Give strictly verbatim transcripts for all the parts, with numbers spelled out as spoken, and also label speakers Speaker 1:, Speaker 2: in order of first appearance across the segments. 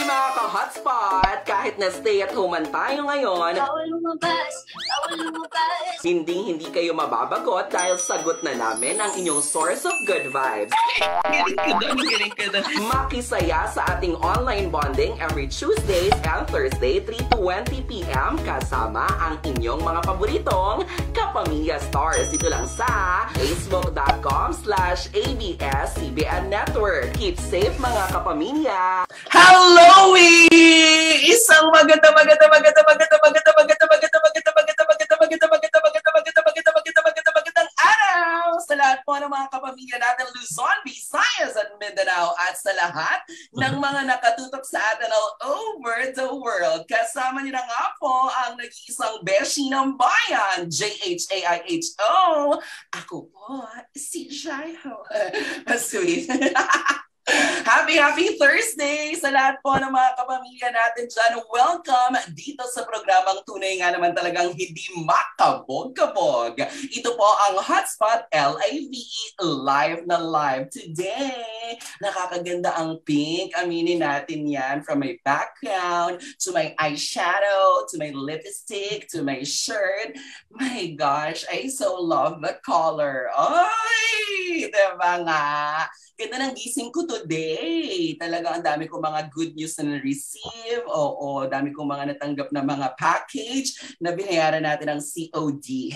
Speaker 1: mga ka-hotspot! Kahit na stay at home tayo ngayon,
Speaker 2: bawal lumabas, bawal lumabas.
Speaker 1: Hindi-hindi kayo mababagot dahil sagot na namin ang inyong source of good vibes.
Speaker 3: Galing ka doon, galing ka doon.
Speaker 1: Makisaya sa ating online bonding every Tuesdays and Thursday, three twenty p m kasama ang inyong mga paboritong Kapamilya Stars. Dito lang sa facebook.com slash ABS-CBN Network. Keep safe mga kapamilya!
Speaker 3: Hello! Isang maganda, maganda, maganda, maganda, maganda, maganda, maganda, maganda, maganda, maganda, maganda, maganda, maganda, maganda, maganda, maganda, maganda, magandang araw sa lahat po ng mga kapamilya natin Luzon, Visayas at Mindanao at sa lahat ng mga nakatutok sa atin all over the world. Kasama niyo na nga po ang nag-iisang beshi ng bayan, J H A I H O. Ako po, si Jaiho. Sweet. Happy, happy Thursday sa lahat po ng mga kapamilya natin dyan. Welcome dito sa programang tunay nga naman talagang hindi makabog-kabog. Ito po ang Hotspot L I V E live na live today. Nakakaganda ang pink. Aminin natin yan from my background to my eyeshadow, to my lipstick, to my shirt. My gosh, I so love the color. Ay, diba nga? Ganda ng gising ko today. Talaga ang dami kong mga good news na na-receive. Oo, dami kong mga natanggap na mga package na binayaran natin ng C O D.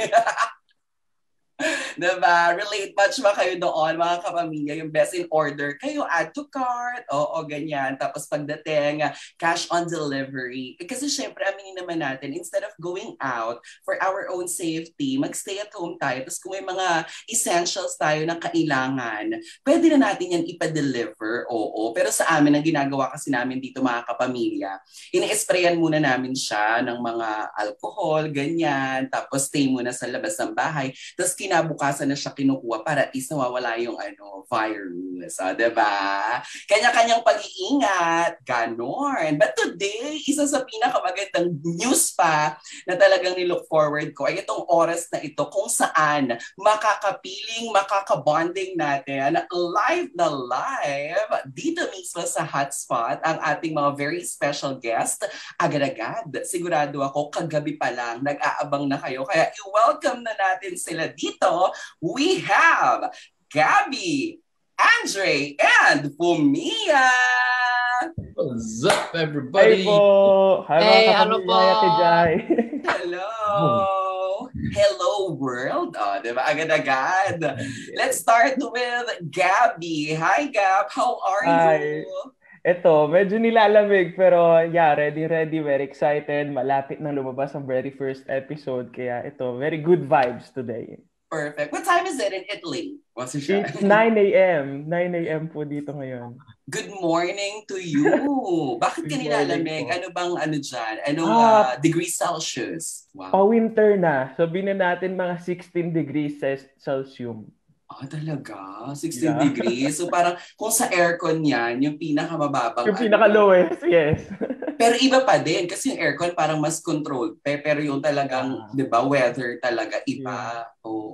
Speaker 3: Diba? Relate much ba kayo doon, mga kapamilya? Yung best in order, kayo add to cart. Oo, ganyan. Tapos pagdating, cash on delivery. Eh, kasi syempre, aminin naman natin, instead of going out for our own safety, magstay at home tayo. Tapos kung may mga essentials tayo na kailangan, pwede na natin yan ipa-deliver. Oo. Pero sa amin, ang ginagawa kasi namin dito, mga kapamilya, ina-sprayan muna namin siya ng mga alcohol, ganyan. Tapos stay muna sa labas ng bahay. Tapos kinabukasan na siya kinukuha para at least nawawala yung ano, virus. O, diba? Kanya-kanyang pag-iingat. Ganon. But today, isa sa pinakamagandang news pa na talagang nilook forward ko ay itong oras na ito kung saan makakapiling, makakabonding natin live na live dito mismo sa Hotspot ang ating mga very special guest. Agad-agad. Sigurado ako, kagabi pa lang, nag-aabang na kayo. Kaya i-welcome na natin sila dito. We have Gabby, Andre, and Fumia.
Speaker 4: What's up, everybody?
Speaker 5: Hey po! Hi,
Speaker 3: hey,
Speaker 5: mga
Speaker 3: ano po?
Speaker 5: Jai.
Speaker 1: Hello! Hello, world! Oh, diba? Agad-agad. Let's start with Gabby. Hi, Gab. How are
Speaker 5: Hi.
Speaker 1: you?
Speaker 5: Ito, medyo nilalamig pero yeah, ready, ready, very excited. Malapit na lumabas ang very first episode. Kaya ito, very good vibes today.
Speaker 1: Perfect. What time is it in Italy? What's it?
Speaker 5: It's nine a m nine a m po dito ngayon.
Speaker 1: Good morning to you. Bakit ka
Speaker 5: Good
Speaker 1: nilalamig?
Speaker 5: morning po.
Speaker 1: Ano bang ano dyan? Anong
Speaker 5: Ah,
Speaker 1: uh, degrees Celsius? Wow.
Speaker 5: Pa-winter na. Sabihin na natin mga sixteen degrees Celsius.
Speaker 1: Ah, talaga? sixteen
Speaker 5: Yeah.
Speaker 1: degrees? So parang kung sa aircon yan, yung pinakamababang...
Speaker 5: Yung pinaka-lowest, yes.
Speaker 1: Pero iba pa din kasi yung aircon parang mas controlled. Pero yung talagang,
Speaker 5: Ah.
Speaker 1: di ba, weather talaga iba.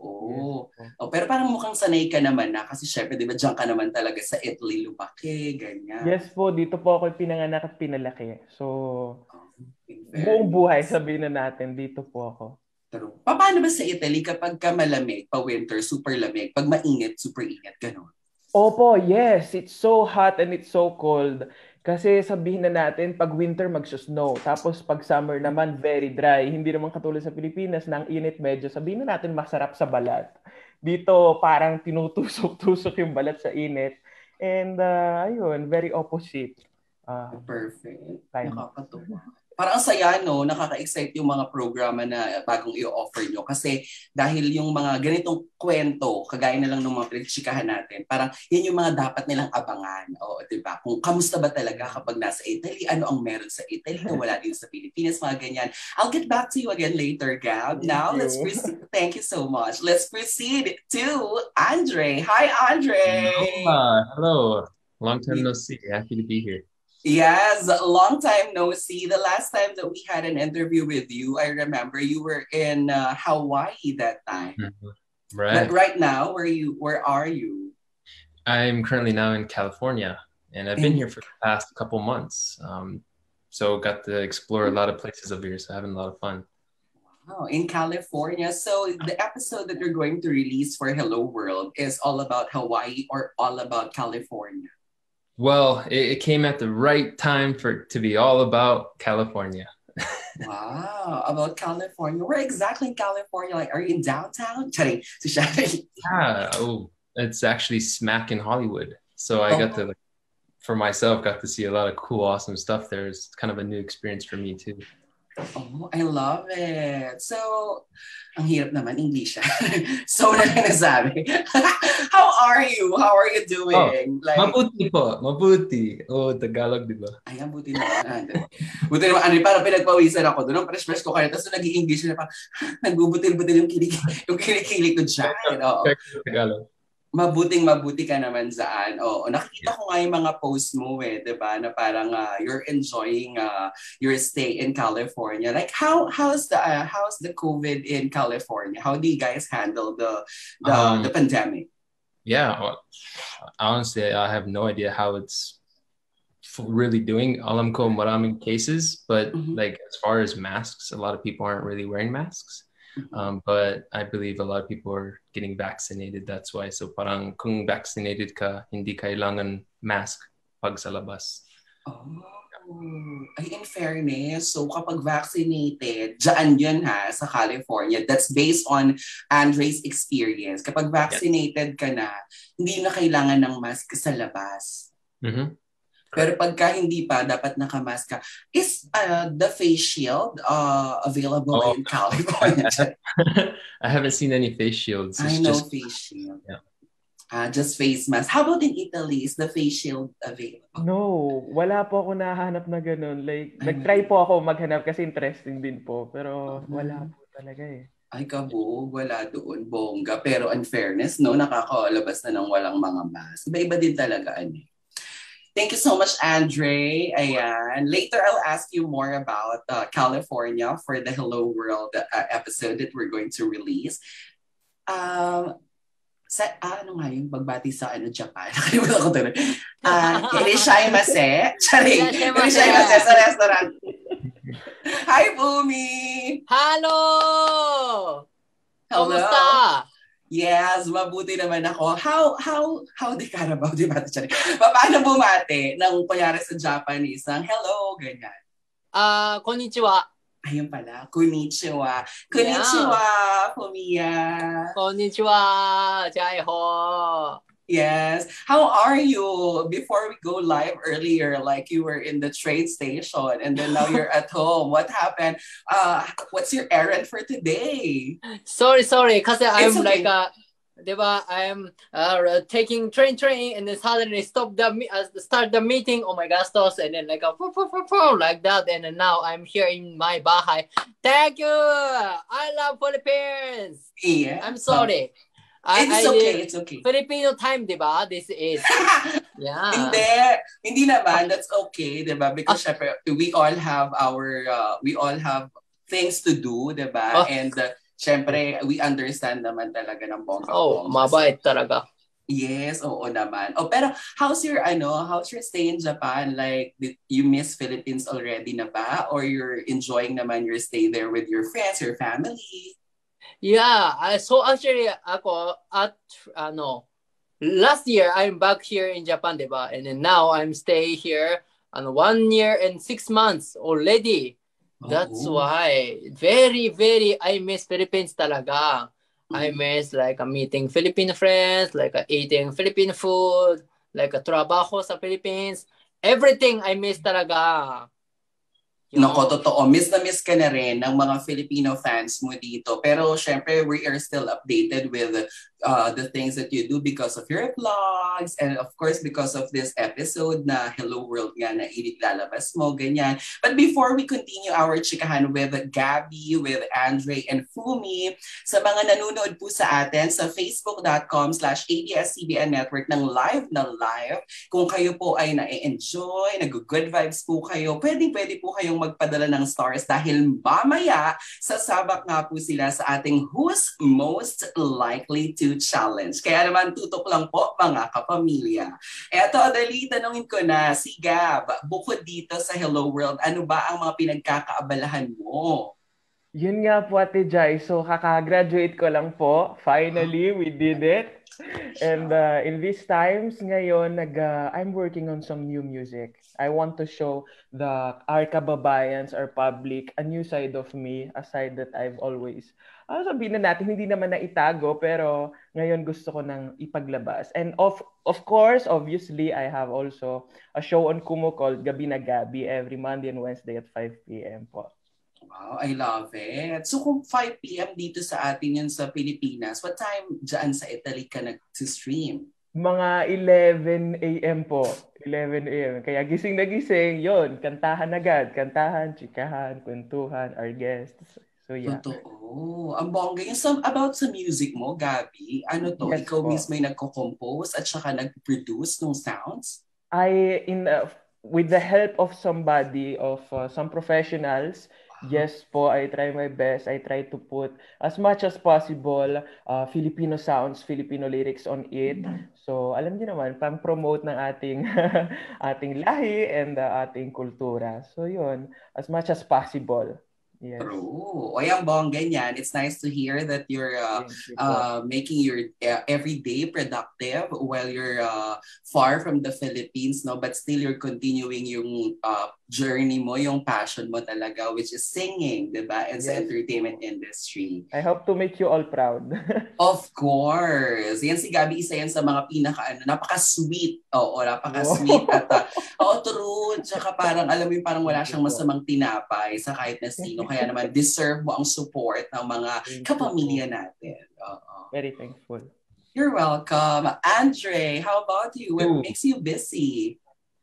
Speaker 1: Oo. Oh, pero parang mukhang sanay ka naman na kasi syempre, di ba, diyan ka naman talaga sa Italy lumaki, ganyan.
Speaker 5: Yes po, dito po ako pinanganak at pinalaki. So,
Speaker 1: Oh,
Speaker 5: buong buhay sabihin na natin, dito po ako.
Speaker 1: True. Pa- Paano ba sa Italy kapag ka malamig, pa winter, super lamig, pag mainit, super init, gano'n?
Speaker 5: Opo, yes. It's so hot and it's so cold. Kasi sabihin na natin, pag winter magsusnow. Tapos pag summer naman, very dry. Hindi naman katulad sa Pilipinas na ang init medyo. Sabihin na natin, masarap sa balat. Dito, parang tinutusok-tusok yung balat sa init. And uh, ayun, very opposite. Uh,
Speaker 1: Perfect.
Speaker 5: Time.
Speaker 1: Nakakatuwa. Parang ang saya, no? Nakaka-excite yung mga programa na bagong i-offer nyo. Kasi dahil yung mga ganitong kwento, kagaya na lang ng mga pinagchikahan natin, parang yan yung mga dapat nilang abangan. O, diba? Kung kamusta ba talaga kapag nasa Italy, ano ang meron sa Italy na wala din sa Pilipinas, mga ganyan. I'll get back to you again later, Gab.
Speaker 5: Thank
Speaker 1: Now,
Speaker 5: you.
Speaker 1: let's proceed. Thank you so much. Let's proceed to Andre. Hi, Andre!
Speaker 4: Hello. Hello. Long time no see. Happy to be here.
Speaker 1: Yes, a long time no see. The last time that we had an interview with you, I remember you were in uh, Hawaii that time.
Speaker 4: Mm-hmm. Right.
Speaker 1: But right now, where you? Where are you?
Speaker 4: I'm currently now in California, and I've been here for the past couple months. Um, so got to explore a lot of places over here, so having a lot of fun.
Speaker 1: Wow, in California. So the episode that you're going to release for Hello World is all about Hawaii or all about California?
Speaker 4: Well, it, it came at the right time for it to be all about California.
Speaker 1: Wow, about California. Where exactly in California? Like, are you in downtown? Charing, si Shari.
Speaker 4: Yeah, oh, it's actually smack in Hollywood. So I
Speaker 1: Oh.
Speaker 4: got to, like, for myself, got to see a lot of cool, awesome stuff there. It's kind of a new experience for me too.
Speaker 1: Oh, I love it. So, ang hirap naman, English. So, na lang nasabi. How are you? How are you doing? like,
Speaker 4: Mabuti po, mabuti. Oh, Tagalog, di ba?
Speaker 1: ay, ang buti naman. ah, Buti naman, ano, parang pinagpawisan ako doon. Ang fresh-fresh ko kanina. Tapos naging English na parang, nagbubutil-butil yung kilig, yung kilikili ko dyan. Oo.
Speaker 4: Check Tagalog.
Speaker 1: Mabuting mabuti ka naman dyan. Oo, nakikita ko nga yung mga post mo eh, 'di ba? Na parang uh, you're enjoying uh, your stay in California. Like how how's the uh, how's the COVID in California? How do you guys handle the the,
Speaker 4: Um,
Speaker 1: the pandemic?
Speaker 4: Yeah, well, honestly, I have no idea how it's f- really doing. Alam ko maraming cases, but
Speaker 1: Mhm.
Speaker 4: like as far as masks, a lot of people aren't really wearing masks. Um, but I believe a lot of people are getting vaccinated. That's why. So parang kung vaccinated ka, hindi kailangan mask pag sa labas.
Speaker 1: Oh. Ay, in fairness, so kapag vaccinated, dyan yun ha, sa California, that's based on Andre's experience. Kapag vaccinated ka na, hindi na kailangan ng mask sa labas.
Speaker 4: Mm-hmm.
Speaker 1: Pero pagka hindi pa, dapat nakamask ka. Is uh, the face shield uh, available
Speaker 4: Oh.
Speaker 1: in California?
Speaker 4: I haven't seen any face shields.
Speaker 1: I
Speaker 4: It's
Speaker 1: know
Speaker 4: just
Speaker 1: face shield.
Speaker 4: Yeah.
Speaker 1: Uh, just face mask. How about in Italy? Is the face shield available?
Speaker 5: No, wala po ako nahanap na ganun. Like,
Speaker 1: Ay,
Speaker 5: nag-try po ako maghanap kasi interesting din po. Pero wala po talaga eh.
Speaker 1: Ay, kabog. Wala doon. Bongga. Pero in fairness, no, nakakalabas na ng walang mga mask. Iba-iba din talaga, ano. Thank you so much, Andre. Ayan. Later, I'll ask you more about uh, California for the Hello World uh, episode that we're going to release. Um, sa, ah, ano nga yung pagbati sa ano, Japan? Nakalimutan ko tuloy. Uh, Irishayamase. Charing.
Speaker 6: Irishayamase.
Speaker 1: Irishayamase sa restaurant. Hi, Bumi!
Speaker 6: Hello!
Speaker 1: Hello.
Speaker 6: Kamusta?
Speaker 1: Yes, mabuti naman ako. How how how di Carabao, di ba? Paano bumate ng kunyari sa Japanese ng hello, ganyan?
Speaker 6: Ah, konnichiwa.
Speaker 1: Ayun pala, konnichiwa. Konnichiwa, Fumiya.
Speaker 6: Konnichiwa. Jaiho.
Speaker 1: Yes. How are you? Before we go live earlier, like you were in the train station and then now you're at home. What happened? Uh, what's your errand for today?
Speaker 6: Sorry, sorry. Kasi I'm
Speaker 1: It's okay.
Speaker 6: like, uh, diba, I'm uh, taking train, train, and then suddenly stop the me- uh, start the meeting. Oh my gosh, and then like a like that, and then now I'm here in my bahay. Thank you. I love Philippines.
Speaker 1: Yeah.
Speaker 6: I'm sorry. I,
Speaker 1: It's
Speaker 6: I
Speaker 1: okay,
Speaker 6: live
Speaker 1: it's okay.
Speaker 6: Filipino time, diba? This is yeah.
Speaker 1: Hindi. Hindi naman. That's okay, di ba? Because syempre, we all have our, uh, we all have things to do, di ba?
Speaker 6: Oh.
Speaker 1: And uh, syempre, we understand naman talaga ng bongga.
Speaker 6: Oh, mabait talaga.
Speaker 1: Yes, oo naman. Oh, pero how's your, ano, how's your stay in Japan? Like, did you miss Philippines already na ba? Or you're enjoying naman your stay there with your friends, your family?
Speaker 6: Yeah, I, so actually ako at ano last year I'm back here in Japan, diba? And then now I'm stay here on one year and six months already. That's
Speaker 1: Oh.
Speaker 6: why very very I miss Philippines talaga. I miss like a meeting Filipino friends, like a eating Filipino food, like a trabaho sa Philippines. Everything I miss talaga. You know?
Speaker 1: Nako, totoo. Miss na miss ka na rin ng mga Filipino fans mo dito. Pero syempre, we are still updated with uh, the things that you do because of your vlogs and of course because of this episode na Hello World nga na inilalabas mo, ganyan. But before we continue our chikahan with Gabby, with Andre, and Fumi, sa mga nanonood po sa atin sa facebook.com slash ABS-C B N Network ng live na live, kung kayo po ay na-enjoy, nag-good vibes po kayo, pwedeng-pwede po kayong magpadala ng stars dahil mamaya sasabak nga po sila sa ating Who's Most Likely to New Challenge. Kaya naman tutok lang po mga kapamilya. Eto, dali, tanungin ko na, si Gab, bukod dito sa Hello World, ano ba ang mga pinagkakaabalahan mo?
Speaker 5: Yun nga po, Ate Jai. So, kaka-graduate ko lang po. Finally, we did it. And uh, in these times ngayon, nag, uh, I'm working on some new music. I want to show the our kababayans, our public, a new side of me, a side that I've always, ah, sabihin na natin, hindi naman na itago, pero ngayon gusto ko nang ipaglabas. And of of course, obviously, I have also a show on Kumu called Gabi na Gabi every Monday and Wednesday at five p.m. po.
Speaker 1: Wow, I love it. So kung five p.m. dito sa atin yun sa Pilipinas, what time dyan sa Italy ka nag-stream?
Speaker 5: Mga eleven a.m. po. eleven a.m. Kaya gising na gising, yun, kantahan agad. Kantahan, chikahan, kwentuhan, our guests. So yeah.
Speaker 1: Totoo. Ang bongga. Yung some, about sa music mo, Gabi, ano to,
Speaker 5: Yes,
Speaker 1: ikaw
Speaker 5: po.
Speaker 1: mismo yung nagko-compose at saka nag-produce ng sounds?
Speaker 5: I, in uh, with the help of somebody, of uh, some professionals, yes po, I try my best. I try to put as much as possible uh, Filipino sounds, Filipino lyrics on it. So, alam niyo naman, pang-promote ng ating ating lahi and uh, ating kultura. So, yun, as much as possible. Yes.
Speaker 1: True. O yung bongga niyan, it's nice to hear that you're uh,
Speaker 5: Thank you po.
Speaker 1: uh, making your uh, everyday productive while you're uh, far from the Philippines, no? But still you're continuing yung uh, journey mo, yung passion mo talaga, which is singing, diba? And sa
Speaker 5: Yes.
Speaker 1: entertainment industry.
Speaker 5: I hope to make you all proud.
Speaker 1: Of course. Yan si Gabi, isa yan sa mga pinaka, ano, napaka-sweet. Oo, napaka-sweet. At, uh, oo, true. Tsaka parang, alam mo yung parang wala siyang masamang tinapay sa kahit na sino. Kaya naman, deserve mo ang support ng mga kapamilya natin. Oo.
Speaker 5: Very thankful.
Speaker 1: You're welcome. Andre, how about you? What
Speaker 4: Ooh.
Speaker 1: makes you busy?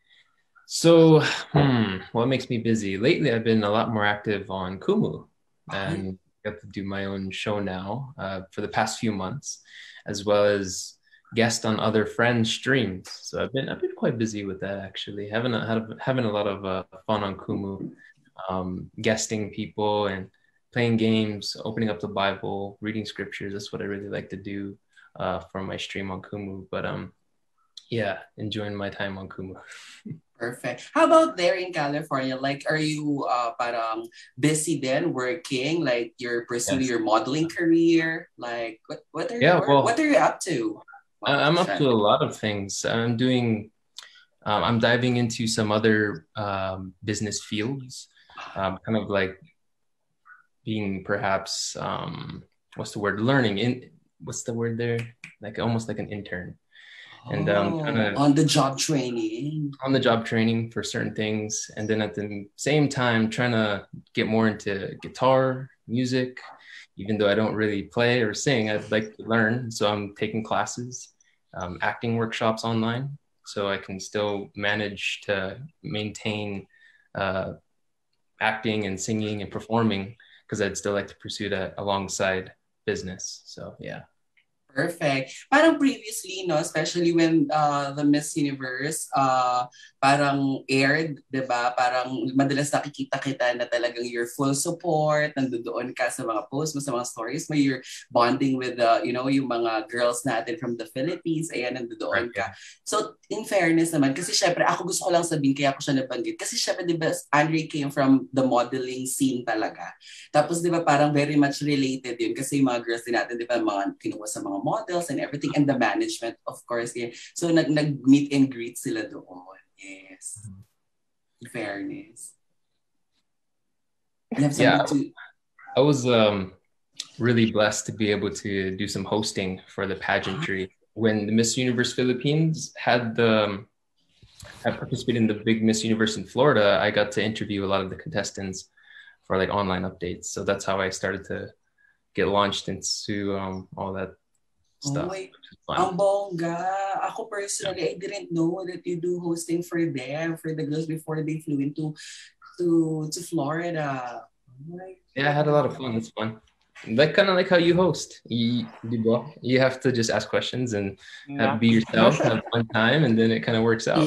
Speaker 4: So, hmm, what makes me busy? Lately, I've been a lot more active on Kumu and got to do my own show now uh, for the past few months, as well as guest on other friends' streams. So I've been I've been quite busy with that actually. Having a having a lot of uh, fun on Kumu, um, guesting people and playing games, opening up the Bible, reading scriptures. That's what I really like to do uh, for my stream on Kumu. But um, yeah, enjoying my time on Kumu.
Speaker 1: Perfect. How about there in California? Like, are you uh, parang busy then working? Like, you're pursuing
Speaker 4: Yes.
Speaker 1: your modeling career? Like, what, what are
Speaker 4: Yeah,
Speaker 1: you,
Speaker 4: well,
Speaker 1: what are you up to?
Speaker 4: I- I'm up to a lot of things. I'm doing, um, I'm diving into some other um, business fields, um, kind of like being perhaps, um, what's the word? Learning in, what's the word there? Like almost like an intern. And um,
Speaker 1: Oh,
Speaker 4: kinda-
Speaker 1: on the job training.
Speaker 4: on the job training for certain things, and then at the same time trying to get more into guitar music, even though I don't really play or sing. I'd like to learn, so I'm taking classes, um, acting workshops online, so I can still manage to maintain uh, acting and singing and performing, because I'd still like to pursue that alongside business. So yeah.
Speaker 1: Perfect. Parang previously, no, especially when uh, the Miss Universe uh, parang aired, di ba? Parang madalas nakikita kita na talagang your full support, nandoon ka sa mga posts mo, sa mga stories mo, you're bonding with, uh, you know, yung mga girls natin from the Philippines, ayan, nandoon ka. So, in fairness naman, kasi syempre, ako gusto ko lang sabihin, kaya ako siya nabanggit. Kasi syempre, di ba, Andre came from the modeling scene talaga. Tapos, di ba, parang very much related yun. Kasi yung mga girls din natin, di ba, mga kinuha sa mga models and everything, and the management, of course. Yeah. So, nag, nag-meet and greet sila doon. Yes. In fairness. You have something
Speaker 4: Yeah.
Speaker 1: to...
Speaker 4: I was um, really blessed to be able to do some hosting for the pageantry. When the Miss Universe Philippines had the, I participated in the big Miss Universe in Florida, I got to interview a lot of the contestants for like online updates. So that's how I started to get launched into um, all that stuff.
Speaker 1: Oh my,
Speaker 4: which is fun.
Speaker 1: ang bongga. Ako personally, I didn't know that you do hosting for them, for the girls before they flew into to to Florida. Oh my
Speaker 4: Yeah, I had a lot of fun. It's fun. Like kind of like how you host. You, diba? You have to just ask questions and have, be yourself, have fun time, and then it kind of works out.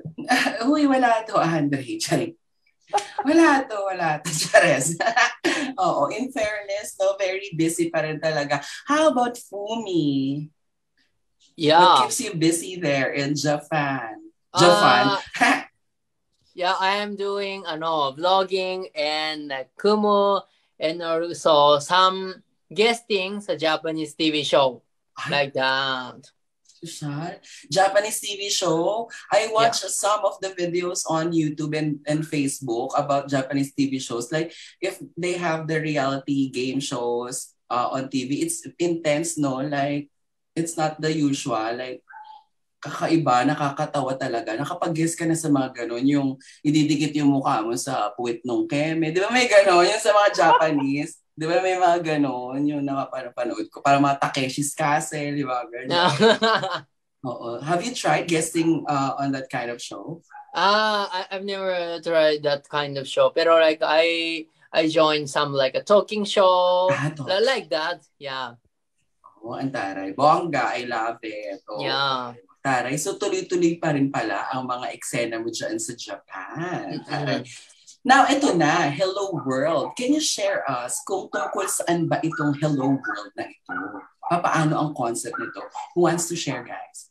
Speaker 1: Uy, wala to, Andre. Charing. Wala to, wala to. Chares. Oo, in fairness, no, very busy pa rin talaga. How about Fumi? What
Speaker 6: Yeah.
Speaker 1: keeps you busy there in Japan? Japan.
Speaker 6: Uh, yeah, I am doing ano, vlogging and uh, Kumu and also some guesting sa Japanese T V show. Like that.
Speaker 1: Siya. Japanese T V show. I watch some of the videos on YouTube and, and Facebook about Japanese T V shows. Like, if they have the reality game shows uh, on T V, it's intense, no? Like, it's not the usual. Like, kakaiba, nakakatawa talaga. Nakapag-guess ka na sa mga ganon, yung ididikit yung mukha mo sa puwit nung keme. Di ba may ganon? Yung sa mga Japanese. Di ba may mga ganon yung nakapanood ko? Para mga Takeshi's Castle, di ba? Ganon. Oo. Have you tried guesting uh, on that kind of show?
Speaker 6: Ah, I, I've never tried that kind of show. Pero like I I joined some like a talking show.
Speaker 1: Ah, talk.
Speaker 6: Like that. Yeah.
Speaker 1: Oo, ang taray. Bongga, I love it. Oo.
Speaker 6: Yeah.
Speaker 1: Taray. So tuloy-tuloy pa rin pala ang mga eksena mo dyan sa Japan. Taray. Now, ito na, Hello World. Can you share us kung tungkol saan ba itong Hello World na ito? Paano ang concept nito? Who wants to share, guys?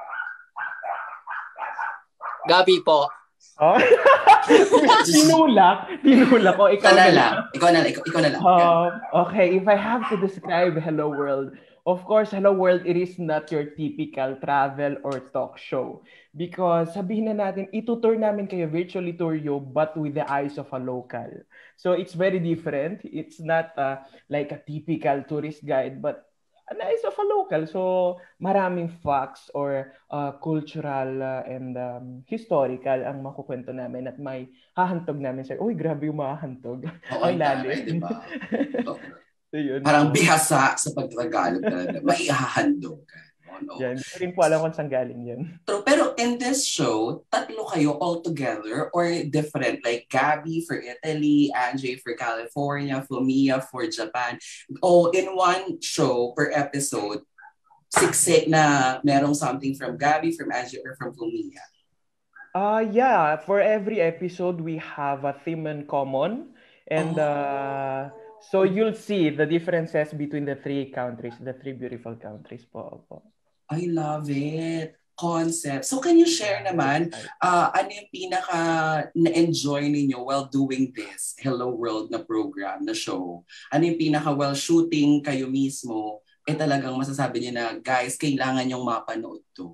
Speaker 6: Gabi po.
Speaker 5: Oh. Tinulak. Tinulak ko. Ikaw
Speaker 1: Ikaw na
Speaker 5: na
Speaker 1: lang. Ikaw na lang. Ikaw, ikaw na lang.
Speaker 5: Um, okay, if I have to describe Hello World, of course, Hello World, it is not your typical travel or talk show. Because sabihin na natin, itutour namin kayo, virtually tour you, but with the eyes of a local. So it's very different. It's not uh, like a typical tourist guide, but an eyes of a local. So maraming facts or uh, cultural uh, and um, historical ang makukwento namin at may hahantog namin sir. Uy, grabe yung mahahantog.
Speaker 1: Oo,
Speaker 5: Ang lalim.
Speaker 1: taray, diba? Oo.
Speaker 5: So, yun,
Speaker 1: Parang
Speaker 5: no?
Speaker 1: bihasa sa pagtagalog talaga. Maihahandog. No?
Speaker 5: Yan, hindi ko rin po alam kung saan galing yan.
Speaker 1: Pero, pero in this show, tatlo kayo all together or different? Like Gabby for Italy, Anjay for California, Fumia for Japan. O in one show per episode, siksik na merong something from Gabby, from Anjay, or from Fumia?
Speaker 5: Uh, yeah, for every episode, we have a theme in common. And uh, so you'll see the differences between the three countries, the three beautiful countries po. po.
Speaker 1: I love it. Concept. So can you share naman, uh, ano yung pinaka na-enjoy ninyo while doing this Hello World na program, na show? Ano yung pinaka while shooting kayo mismo, eh talagang masasabi niyo na, guys, kailangan yung mapanood to?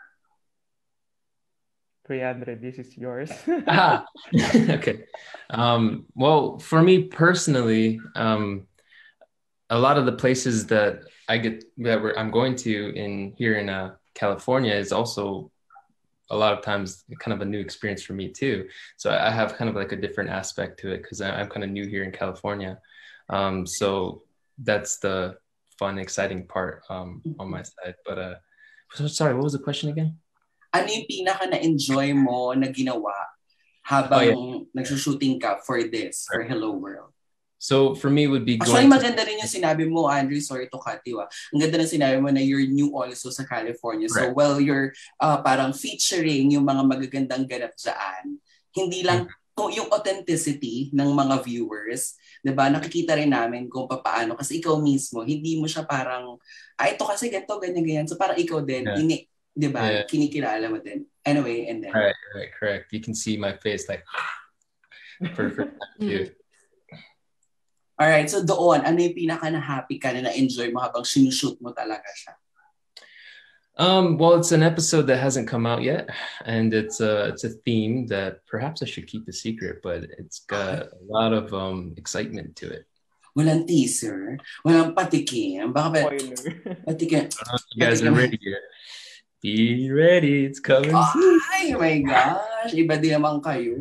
Speaker 5: three hundred, this is yours.
Speaker 4: ah, okay. Um, well, for me personally, um, a lot of the places that I get that we're, I'm going to in here in uh, California is also a lot of times kind of a new experience for me too. So I have kind of like a different aspect to it because I'm kind of new here in California. Um, so that's the fun, exciting part um, on my side. But uh, so, sorry, what was the question again?
Speaker 1: Ano yung pinaka na-enjoy mo na ginawa habang
Speaker 4: Oh, yeah.
Speaker 1: nagsushooting ka for this, for Hello World?
Speaker 4: So for me, it would be
Speaker 1: Actually,
Speaker 4: going to-
Speaker 1: maganda rin yung sinabi mo, Andrew, sorry to cut you. Ah. Ang ganda rin sinabi mo na you're new also sa California. So
Speaker 4: Right.
Speaker 1: while you're uh, parang featuring yung mga magagandang ganap dyan, hindi lang kung yung authenticity ng mga viewers, 'di ba? Nakikita rin namin kung paano kasi ikaw mismo, hindi mo siya parang ah ito kasi ganito ganyan ganyan. So parang ikaw din,
Speaker 4: Yeah.
Speaker 1: ini, 'di ba?
Speaker 4: Yeah.
Speaker 1: Kinikilala mo din. Anyway, and then
Speaker 4: Right, right, correct. You can see my face like perfect. Dude.
Speaker 1: Alright, so doon, ano yung pinaka na-happy ka na na-enjoy mo habang sinushoot mo talaga siya?
Speaker 4: Um, well, it's an episode that hasn't come out yet, and it's a it's a theme that perhaps I should keep a secret, but it's got a lot of um excitement to it.
Speaker 1: Walang teaser, walang patikim, baka ba,
Speaker 5: Spoiler.
Speaker 1: patikim.
Speaker 4: You guys are ready yet? Be ready, it's coming soon.
Speaker 1: Ay, my gosh, iba din naman kayo.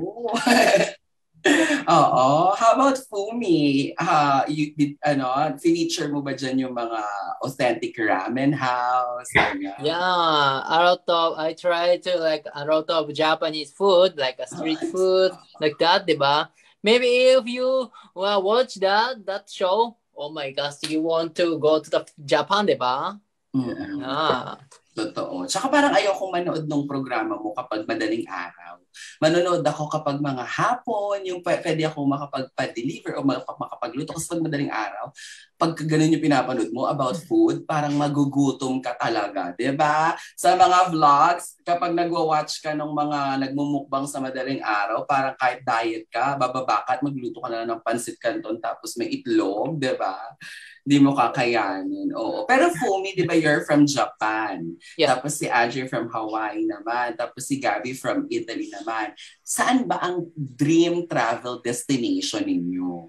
Speaker 1: Oo. How about Fumi? Uh, you did, ano, feature mo ba dyan yung mga authentic ramen house? Ganyan?
Speaker 6: Yeah, a lot of I try to like a lot of Japanese food, like a street
Speaker 1: Nice.
Speaker 6: food, like that, diba? Maybe if you well, watch that that show, oh my gosh, you want to go to the Japan, diba?
Speaker 1: Mm.
Speaker 6: Yeah.
Speaker 1: Totoo. Tsaka parang ayokong manood ng programa mo kapag madaling araw. Manonood ako kapag mga hapon, yung p- pwede ako makapagpa-deliver o makap- makapagluto. Kasi pag madaling araw, pag ganun yung pinapanood mo about food, parang magugutom ka talaga. 'Di ba? Sa mga vlogs, kapag nagwa-watch ka ng mga nagmumukbang sa madaling araw, parang kahit diet ka, bababa ka at magluto ka na lang ng pansit canton tapos may itlog, 'di ba? Di mo kakayanin. Oo. Pero Fumi, di ba, you're from Japan.
Speaker 6: Yeah.
Speaker 1: Tapos si Ajay from Hawaii naman. Tapos si Gabby from Italy naman. Saan ba ang dream travel destination ninyo?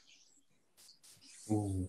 Speaker 4: Ooh.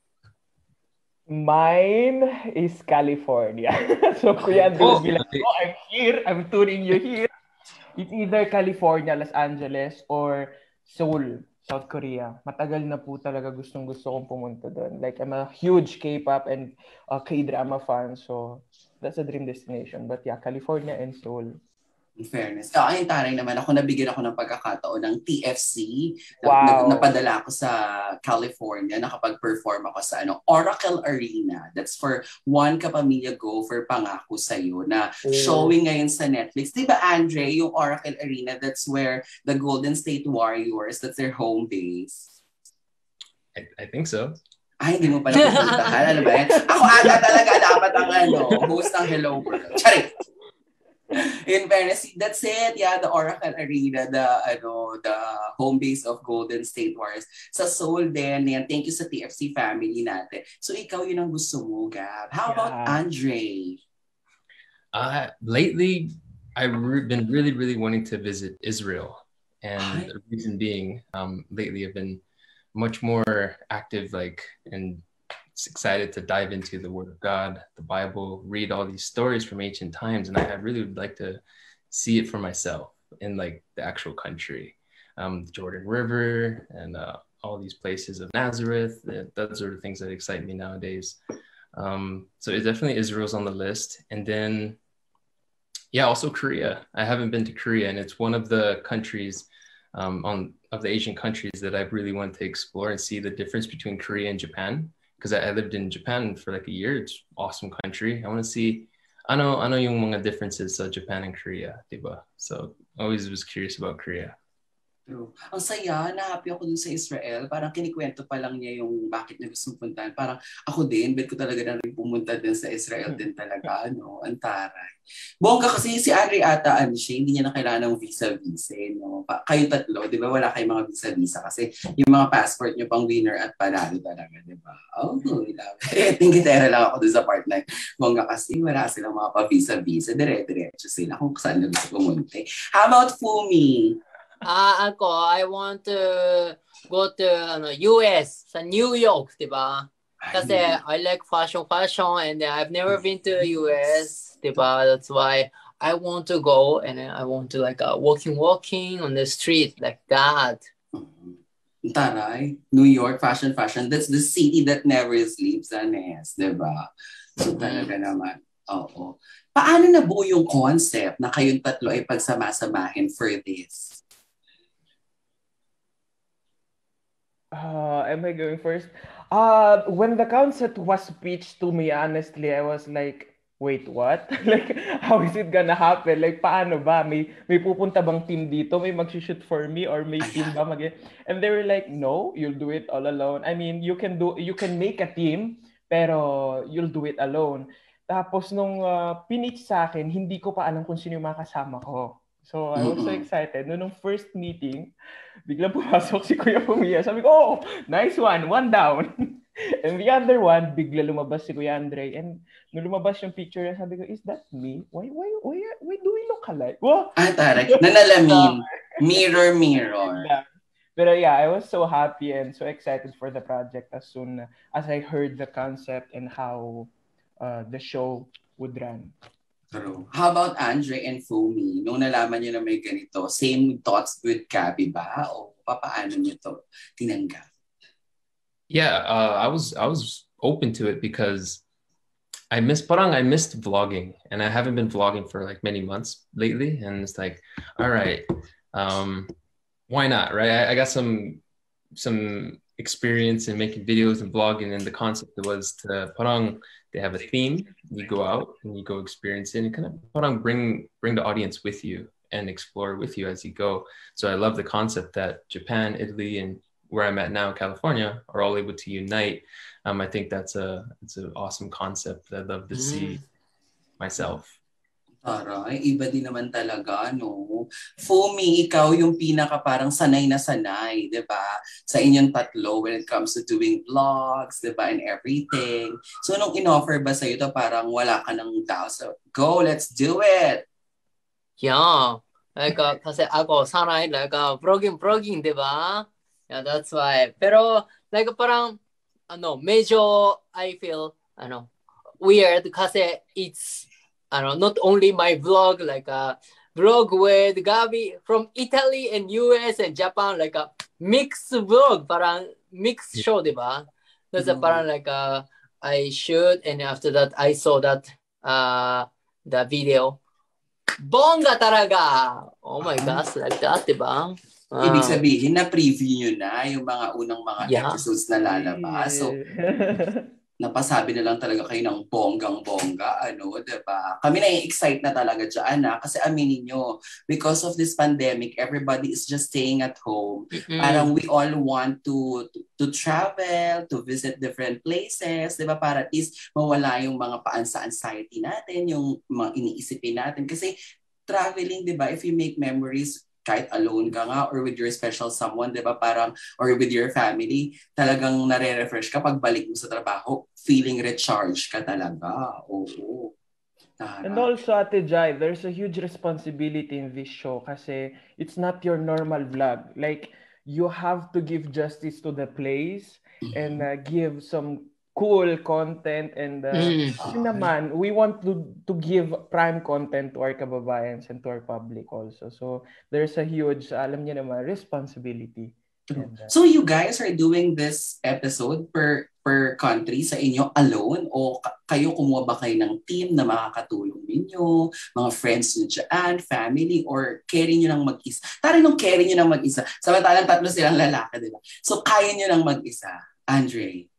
Speaker 5: Mine is California. So, Kuya Andrew,
Speaker 4: Oh,
Speaker 5: will be like,
Speaker 4: okay.
Speaker 5: oh, I'm here. I'm tuning you here. It's either California, Los Angeles, or Seoul, South Korea. Matagal na po talaga gustong-gusto kong pumunta doon. Like, I'm a huge K-pop and uh, K-drama fan. So, that's a dream destination. But yeah, California and Seoul.
Speaker 1: In fairness. Ah, ayun, taray naman. Ako nabigyan ako ng pagkakataon ng T F C. Na,
Speaker 5: Wow.
Speaker 1: na- napadala ako sa California. Nakapag-perform ako sa ano, Oracle Arena. That's for One Kapamilya Go for Pangako Sa'yo na
Speaker 5: Oh.
Speaker 1: showing ngayon sa Netflix. Di ba, Andre, yung Oracle Arena, that's where the Golden State Warriors, that's their home base.
Speaker 4: I, I think so.
Speaker 1: Ay, hindi mo pala pupuntahan. Ano ba yan? Ako ata talaga dapat ang ano, host ng Hello World. Charit! In fairness, that's it. Yeah, the Oracle Arena, the ano, the home base of Golden State Warriors. Sa Seoul din. Yan. Thank you sa T F C family natin. So ikaw yun ang gusto mo, Gab. How about
Speaker 5: Yeah.
Speaker 1: Andre?
Speaker 4: Uh, lately, I've re- been really, really wanting to visit Israel. And the reason being, um, lately I've been much more active, like, and excited to dive into the Word of God, the Bible, read all these stories from ancient times. And I, I really would like to see it for myself in, like, the actual country. Um, the Jordan River and uh, all these places of Nazareth. That, those are the things that excite me nowadays. Um, so it definitely Israel's on the list. And then, yeah, also Korea. I haven't been to Korea, and it's one of the countries um, on of the Asian countries that I really want to explore and see the difference between Korea and Japan. Because I, I lived in Japan for like a year. It's an awesome country. I want to see, I know, I know yung mga differences sa Japan and Korea, diba? So I always was curious about Korea.
Speaker 1: True. Ang saya, na-happy ako dun sa Israel. Parang kinikwento pa lang niya yung bakit niya gusto puntahan. Parang ako din, bet ko talaga na rin pumunta din sa Israel din talaga. No? Ang taray. Bongga kasi si Andre ata, ano siya, hindi niya na kailangan ng visa-visa. No? Pa- kayo tatlo, di ba? Wala kayong mga visa-visa kasi yung mga passport niyo pang winner at panalo talaga, di ba? Oh, love it. Tingitera lang ako dun sa part na bongga kasi wala silang mga pa-visa-visa. Dire-diretso sila kung saan na gusto pumunta. How about Fumi?
Speaker 6: Ah, ako, I want to go to ano, U S, sa New York, diba? Kasi I like fashion, fashion, and I've never been to U S, diba? That's why I want to go, and I want to like uh, walking, walking on the street like that.
Speaker 1: Taray, New York, fashion, fashion. That's the city that never sleeps, Anes, diba? So talaga naman. Oo. Paano nabuo yung concept na kayong tatlo ay pagsama-samahin for this?
Speaker 5: Uh, am I going first? Uh, when the concept was pitched to me, honestly, I was like, wait, what? Like, how is it gonna happen? Like, paano ba? May, may pupunta bang team dito? May mag-shoot for me? Or may team ba mag- And they were like, no, you'll do it all alone. I mean, you can do, you can make a team, pero you'll do it alone. Tapos nung uh, pinitch sa akin, hindi ko pa alam kung sino yung mga kasama ko. So, I was so excited. Noong first meeting, biglang pumasok si Kuya Pumiya. Sabi ko, oh, nice one, one down. And the other one, bigla lumabas si Kuya Andre. And nung lumabas yung picture, sabi ko, is that me? Why why why, why do we look alike? Wow.
Speaker 1: Ah, taray. Nanalamin. Mirror, mirror.
Speaker 5: Pero yeah, I was so happy and so excited for the project as soon as I heard the concept and how uh, the show would run.
Speaker 1: True. How about Andre and Fumi? Nung nalaman niyo na may ganito, same thoughts with Gabby ba? O papaano niyo to tinanggap?
Speaker 4: Yeah, uh, I was I was open to it because I miss parang I missed vlogging, and I haven't been vlogging for like many months lately. And it's like, all right, um, why not, right? I, I got some some experience in making videos and blogging, and the concept was to parang they have a theme, you go out and you go experience it, and kind of parang bring bring the audience with you and explore with you as you go. So I love the concept that Japan, Italy, and where I'm at now, California, are all able to unite. Um, I think that's a it's an awesome concept that I'd love to see myself.
Speaker 1: Aray, iba din naman talaga, no? Fumi, ikaw yung pinaka parang sanay na sanay, di ba? Sa inyong tatlo when it comes to doing vlogs, di ba? And everything. So, nung in-offer ba sa'yo to, parang wala ka ng doubt. So, go, let's do it!
Speaker 6: Yeah. Like, uh, kasi ako, sanay, like, uh, vlogging, vlogging, di ba? Yeah, that's why. Pero, like, parang, ano, medyo, I feel, ano, weird kasi it's, I don't know, not only my vlog, like a vlog with Gabi from Italy and U S and Japan, like a mixed vlog, parang mixed show, diba? That's a parang like a, I shoot, and after that, I saw that, uh, the video. Bongga talaga! Oh my gosh, like that, diba? Uh,
Speaker 1: Ibig sabihin, na-preview nyo na yung mga unang mga
Speaker 6: Yeah.
Speaker 1: episodes na lalabas. So, napasabi na lang talaga kayo ng bonggang-bongga, ano, diba? Kami na-excite na talaga dyan, ha? Kasi aminin nyo, because of this pandemic, everybody is just staying at home.
Speaker 6: mm-mm.
Speaker 1: Parang we all want to, to to travel, to visit different places, diba? Para at least mawala yung mga paansa-anxiety natin, yung mga iniisipin natin. Kasi traveling, diba, if you make memories, kahit alone ka nga or with your special someone, di ba, parang, or with your family, talagang nare-refresh ka pag balik mo sa trabaho, feeling recharged ka talaga. Oo. Tara.
Speaker 5: And also, Ate Jai, there's a huge responsibility in this show kasi it's not your normal vlog. Like, you have to give justice to the place and uh, give some cool content, and uh,
Speaker 6: Mm.
Speaker 5: yun naman, we want to to give prime content to our kababayans and to our public also. So there's a huge, alam niyo naman, responsibility. And, uh,
Speaker 1: So you guys are doing this episode per per country sa inyo alone, o ka- kayo kumuha ba kayo ng team na makakatulong ninyo, mga friends nyo dyan, family, or carry nyo ng mag-isa? Tara nung carry nyo ng mag-isa. Samantalang tatlo silang lalaki, di ba? So kaya nyo ng mag-isa. Andre?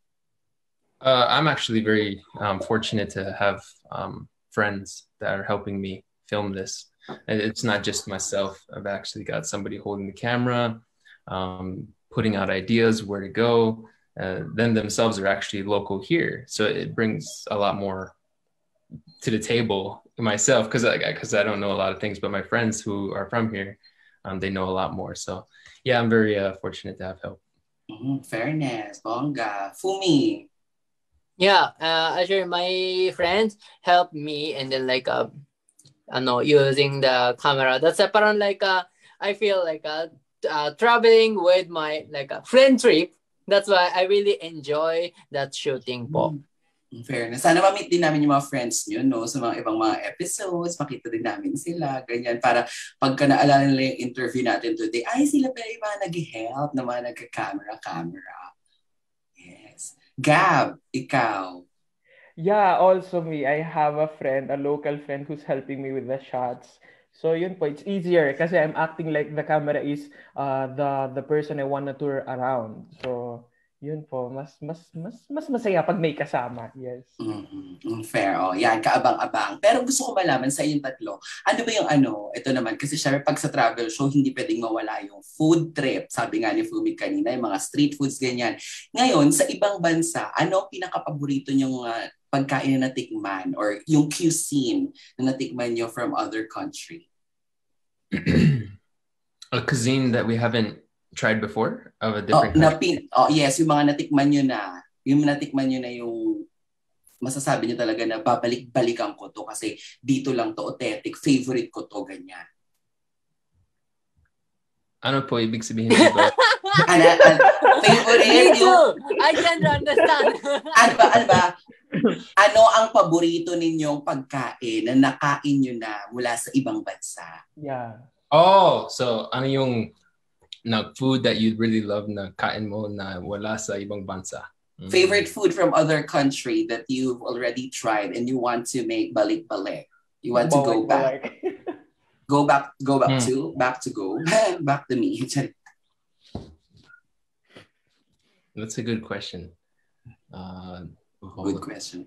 Speaker 4: Uh, I'm actually very um, fortunate to have um, friends that are helping me film this. And it's not just myself. I've actually got somebody holding the camera, um, putting out ideas where to go. Uh, them themselves are actually local here, so it brings a lot more to the table myself, because I because I don't know a lot of things, but my friends who are from here, um, they know a lot more. So yeah, I'm very uh, fortunate to have help.
Speaker 1: Mm, fairness, bongga. Fumi?
Speaker 6: Yeah, uh, actually, my friends helped me, and then like uh, ano, using the camera. That's a parang like uh, I feel like uh, uh, traveling with my like a friend trip. That's why I really enjoy that shooting po.
Speaker 1: In fairness. Sana ma-meet din namin yung mga friends nyo, no? Sa mga ibang mga episodes, makita din namin sila, ganyan. Para pagka naalala nila yung interview natin today, ay, sila pa yung mga nag-help na mga nagka-camera-camera. Yes. Gab, ikaw.
Speaker 5: Yeah, also me. I have a friend, a local friend who's helping me with the shots. So yun po, it's easier kasi I'm acting like the camera is uh, the the person I want to tour around. So yun po, mas mas mas mas masaya pag may kasama. Yes.
Speaker 1: Mm-hmm. Fair. Oh, yan, kaabang-abang. Pero gusto ko malaman sa inyong tatlo, ano ba yung ano, ito naman, kasi syempre pag sa travel show, hindi pwedeng mawala yung food trip. Sabi nga ni Fumi kanina, yung mga street foods, ganyan. Ngayon, sa ibang bansa, ano ang pinaka-paborito nyong uh, pagkain na natikman or yung cuisine na natikman nyo from other country?
Speaker 4: A cuisine that we haven't tried before of a
Speaker 1: Oh,
Speaker 4: different
Speaker 1: na
Speaker 4: country.
Speaker 1: pin- oh, yes, yung mga natikman nyo na, yung natikman nyo na yung masasabi nyo talaga na babalik-balikan ko to kasi dito lang to authentic, favorite ko to, ganyan.
Speaker 4: Ano po ibig sabihin nito?
Speaker 1: Ano, ano, favorite
Speaker 6: Me
Speaker 1: yung,
Speaker 6: too. I can understand.
Speaker 1: ano ba, ano ba, ano ang paborito ninyong pagkain na nakain nyo na mula sa ibang bansa?
Speaker 5: Yeah.
Speaker 4: Oh, so ano yung na food that you really love na kain mo na wala sa ibang bansa? Mm.
Speaker 1: Favorite food from other country that you've already tried and you want to make balik-balik? You want to go back?
Speaker 5: Bawal-bawal.
Speaker 1: Go back, go back
Speaker 4: Hmm.
Speaker 1: to, back to go, back to me.
Speaker 4: That's a good question. Uh,
Speaker 1: Good question.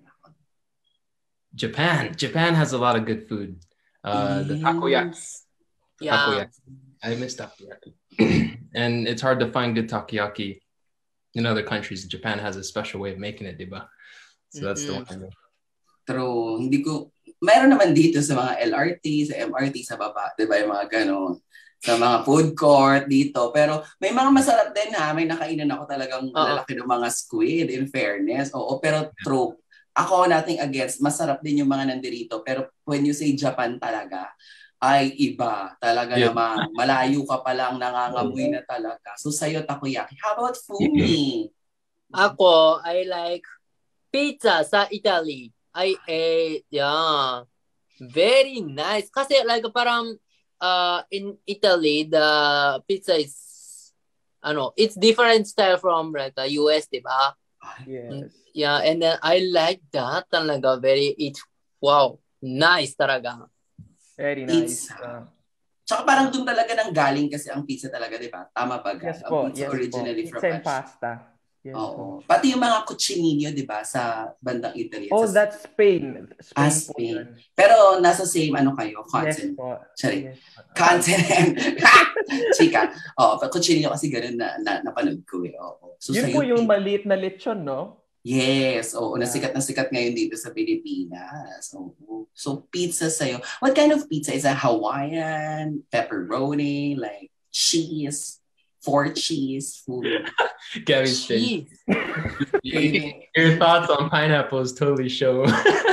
Speaker 4: Japan. Japan has a lot of good food. Uh, the takoyaki.
Speaker 6: Yeah.
Speaker 4: Takoyaki. I miss takoyaki. And it's hard to find good takoyaki in other countries. Japan has a special way of making it, diba? So that's the
Speaker 6: Mhm.
Speaker 4: one I know.
Speaker 1: True. Hindi ko, mayroon naman dito sa mga L R T, sa M R T, sa baba, di ba, yung mga ganon. Sa mga food court dito. Pero may mga masarap din ha. May nakainan ako talagang
Speaker 6: Oo.
Speaker 1: lalaki ng mga squid, in fairness. Oo, pero true. Ako nating against, masarap din yung mga nandirito. Pero when you say Japan talaga, ay iba. Talaga
Speaker 4: Yeah.
Speaker 1: naman. Malayo ka pa lang, nangangamoy na talaga. So sa'yo, takoyaki. How about Fumi?
Speaker 6: Ako, I like pizza sa Italy. I ate, yeah. Very nice. Kasi like parang uh, in Italy, the pizza is, ano, it's different style from like, the U S, diba?
Speaker 5: Yes.
Speaker 6: Yeah, and then I like that talaga. Very, it, wow, nice talaga.
Speaker 5: Very nice.
Speaker 1: Pizza.
Speaker 5: Uh,
Speaker 1: Tsaka parang doon talaga nang galing kasi ang pizza talaga, di ba? Tama ba?
Speaker 5: yes
Speaker 1: Ang
Speaker 5: po.
Speaker 1: pizza
Speaker 5: Yes
Speaker 1: originally
Speaker 5: po.
Speaker 1: from
Speaker 5: Pizza and
Speaker 1: Ash-
Speaker 5: pasta. Yes po.
Speaker 1: Oo. Pati yung mga cucinino, di ba? Sa bandang Italy.
Speaker 5: Oh,
Speaker 1: Sa-
Speaker 5: that's Spain. Spain
Speaker 1: Ah,
Speaker 5: po
Speaker 1: Spain.
Speaker 5: yun.
Speaker 1: Pero nasa same ano kayo?
Speaker 5: Yes
Speaker 1: Continent.
Speaker 5: po.
Speaker 1: Sorry.
Speaker 5: Yes po.
Speaker 1: Continent. Chika. Oo. Oh, cucinino kasi ganun na, na napanood ko eh. Oo. So,
Speaker 5: Yun
Speaker 1: sa'yo,
Speaker 5: po yung
Speaker 1: pi-
Speaker 5: maliit na lechon, no?
Speaker 1: Yes. Oo.
Speaker 5: Yeah.
Speaker 1: Nasikat na sikat ngayon dito sa Pilipinas. Oo. So, pizza sa'yo. What kind of pizza? Is that Hawaiian? Pepperoni? Like cheese? Four cheese? Food?
Speaker 4: Gabby's face.
Speaker 6: Cheese.
Speaker 4: Your thoughts on pineapples totally show.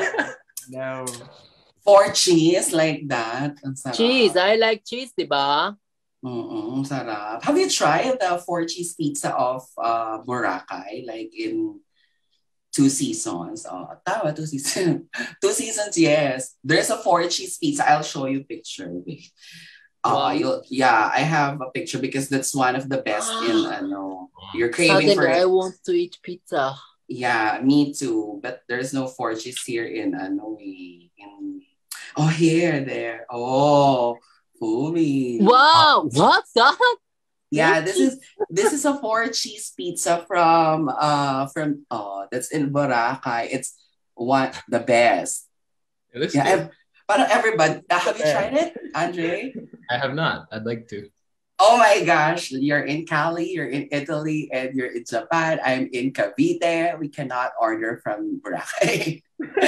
Speaker 5: No.
Speaker 1: Four cheese? Like that? Ang sarap.
Speaker 6: Cheese, I like cheese, diba?
Speaker 1: Mm-mm, sarap. Have you tried the four cheese pizza of uh, Boracay? Like in Two Seasons. Oh, tama, Two Seasons. Two Seasons, yes. There's a four cheese pizza. I'll show you a picture. Wait. Uh,
Speaker 6: Wow.
Speaker 1: you'll, yeah, I have a picture because that's one of the best in, ano, you're craving for
Speaker 6: Suddenly, I
Speaker 1: it.
Speaker 6: want to eat pizza.
Speaker 1: Yeah, me too. But there's no four cheese here in, ano, eh, in, oh, here, there. Oh, Fumi.
Speaker 6: Wow, what's that?
Speaker 1: Yeah, this is this is a four cheese pizza from uh from oh that's in Boracay. It's one the best.
Speaker 4: It looks
Speaker 1: Yeah,
Speaker 4: good.
Speaker 1: ev- parang everybody. Uh, have you tried it, Andre?
Speaker 4: I have not. I'd like to.
Speaker 1: Oh my gosh, you're in Cali, you're in Italy, and you're in Japan. I'm in Cavite. We cannot order from Boracay.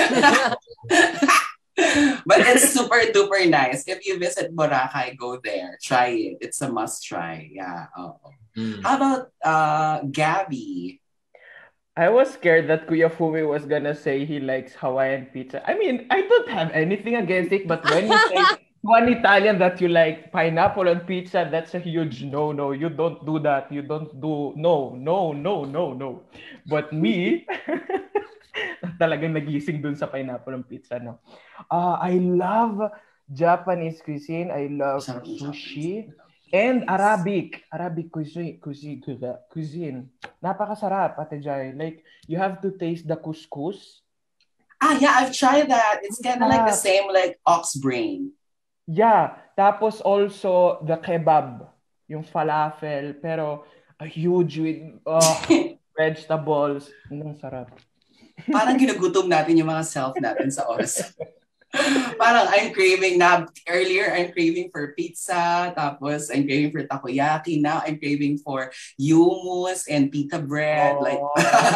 Speaker 1: But it's super duper nice. If you visit Boracay, go there. Try it. It's a must try. Yeah. Oh.
Speaker 4: Mm.
Speaker 1: How about uh Gabby?
Speaker 5: I was scared that Kuya Fumi was gonna say he likes Hawaiian pizza. I mean, I don't have anything against it, but when you say one Italian that you like pineapple on pizza, that's a huge no-no. You don't do that. You don't do no, no, no, no, no. But me, talagang nagising dun sa pineapple on pizza, no? Uh, I love Japanese cuisine. I love
Speaker 1: Sarap ng
Speaker 5: sushi.
Speaker 1: Japanese.
Speaker 5: And Arabic, Arabic cuisine, cuisine, cuisine. Napakasarap, Ate Jai. Like, you have to taste the couscous.
Speaker 1: Ah, yeah, I've tried that. It's kind of like the
Speaker 5: Ah.
Speaker 1: same like ox brain.
Speaker 5: Yeah, tapos also the kebab, yung falafel, pero a huge with uh, vegetables. Ang sarap.
Speaker 1: Parang ginugutom natin yung mga self natin sa oras. Parang I'm craving na earlier I'm craving for pizza, tapos I'm craving for takoyaki, now I'm craving for hummus and pita bread.
Speaker 5: Oh.
Speaker 1: Like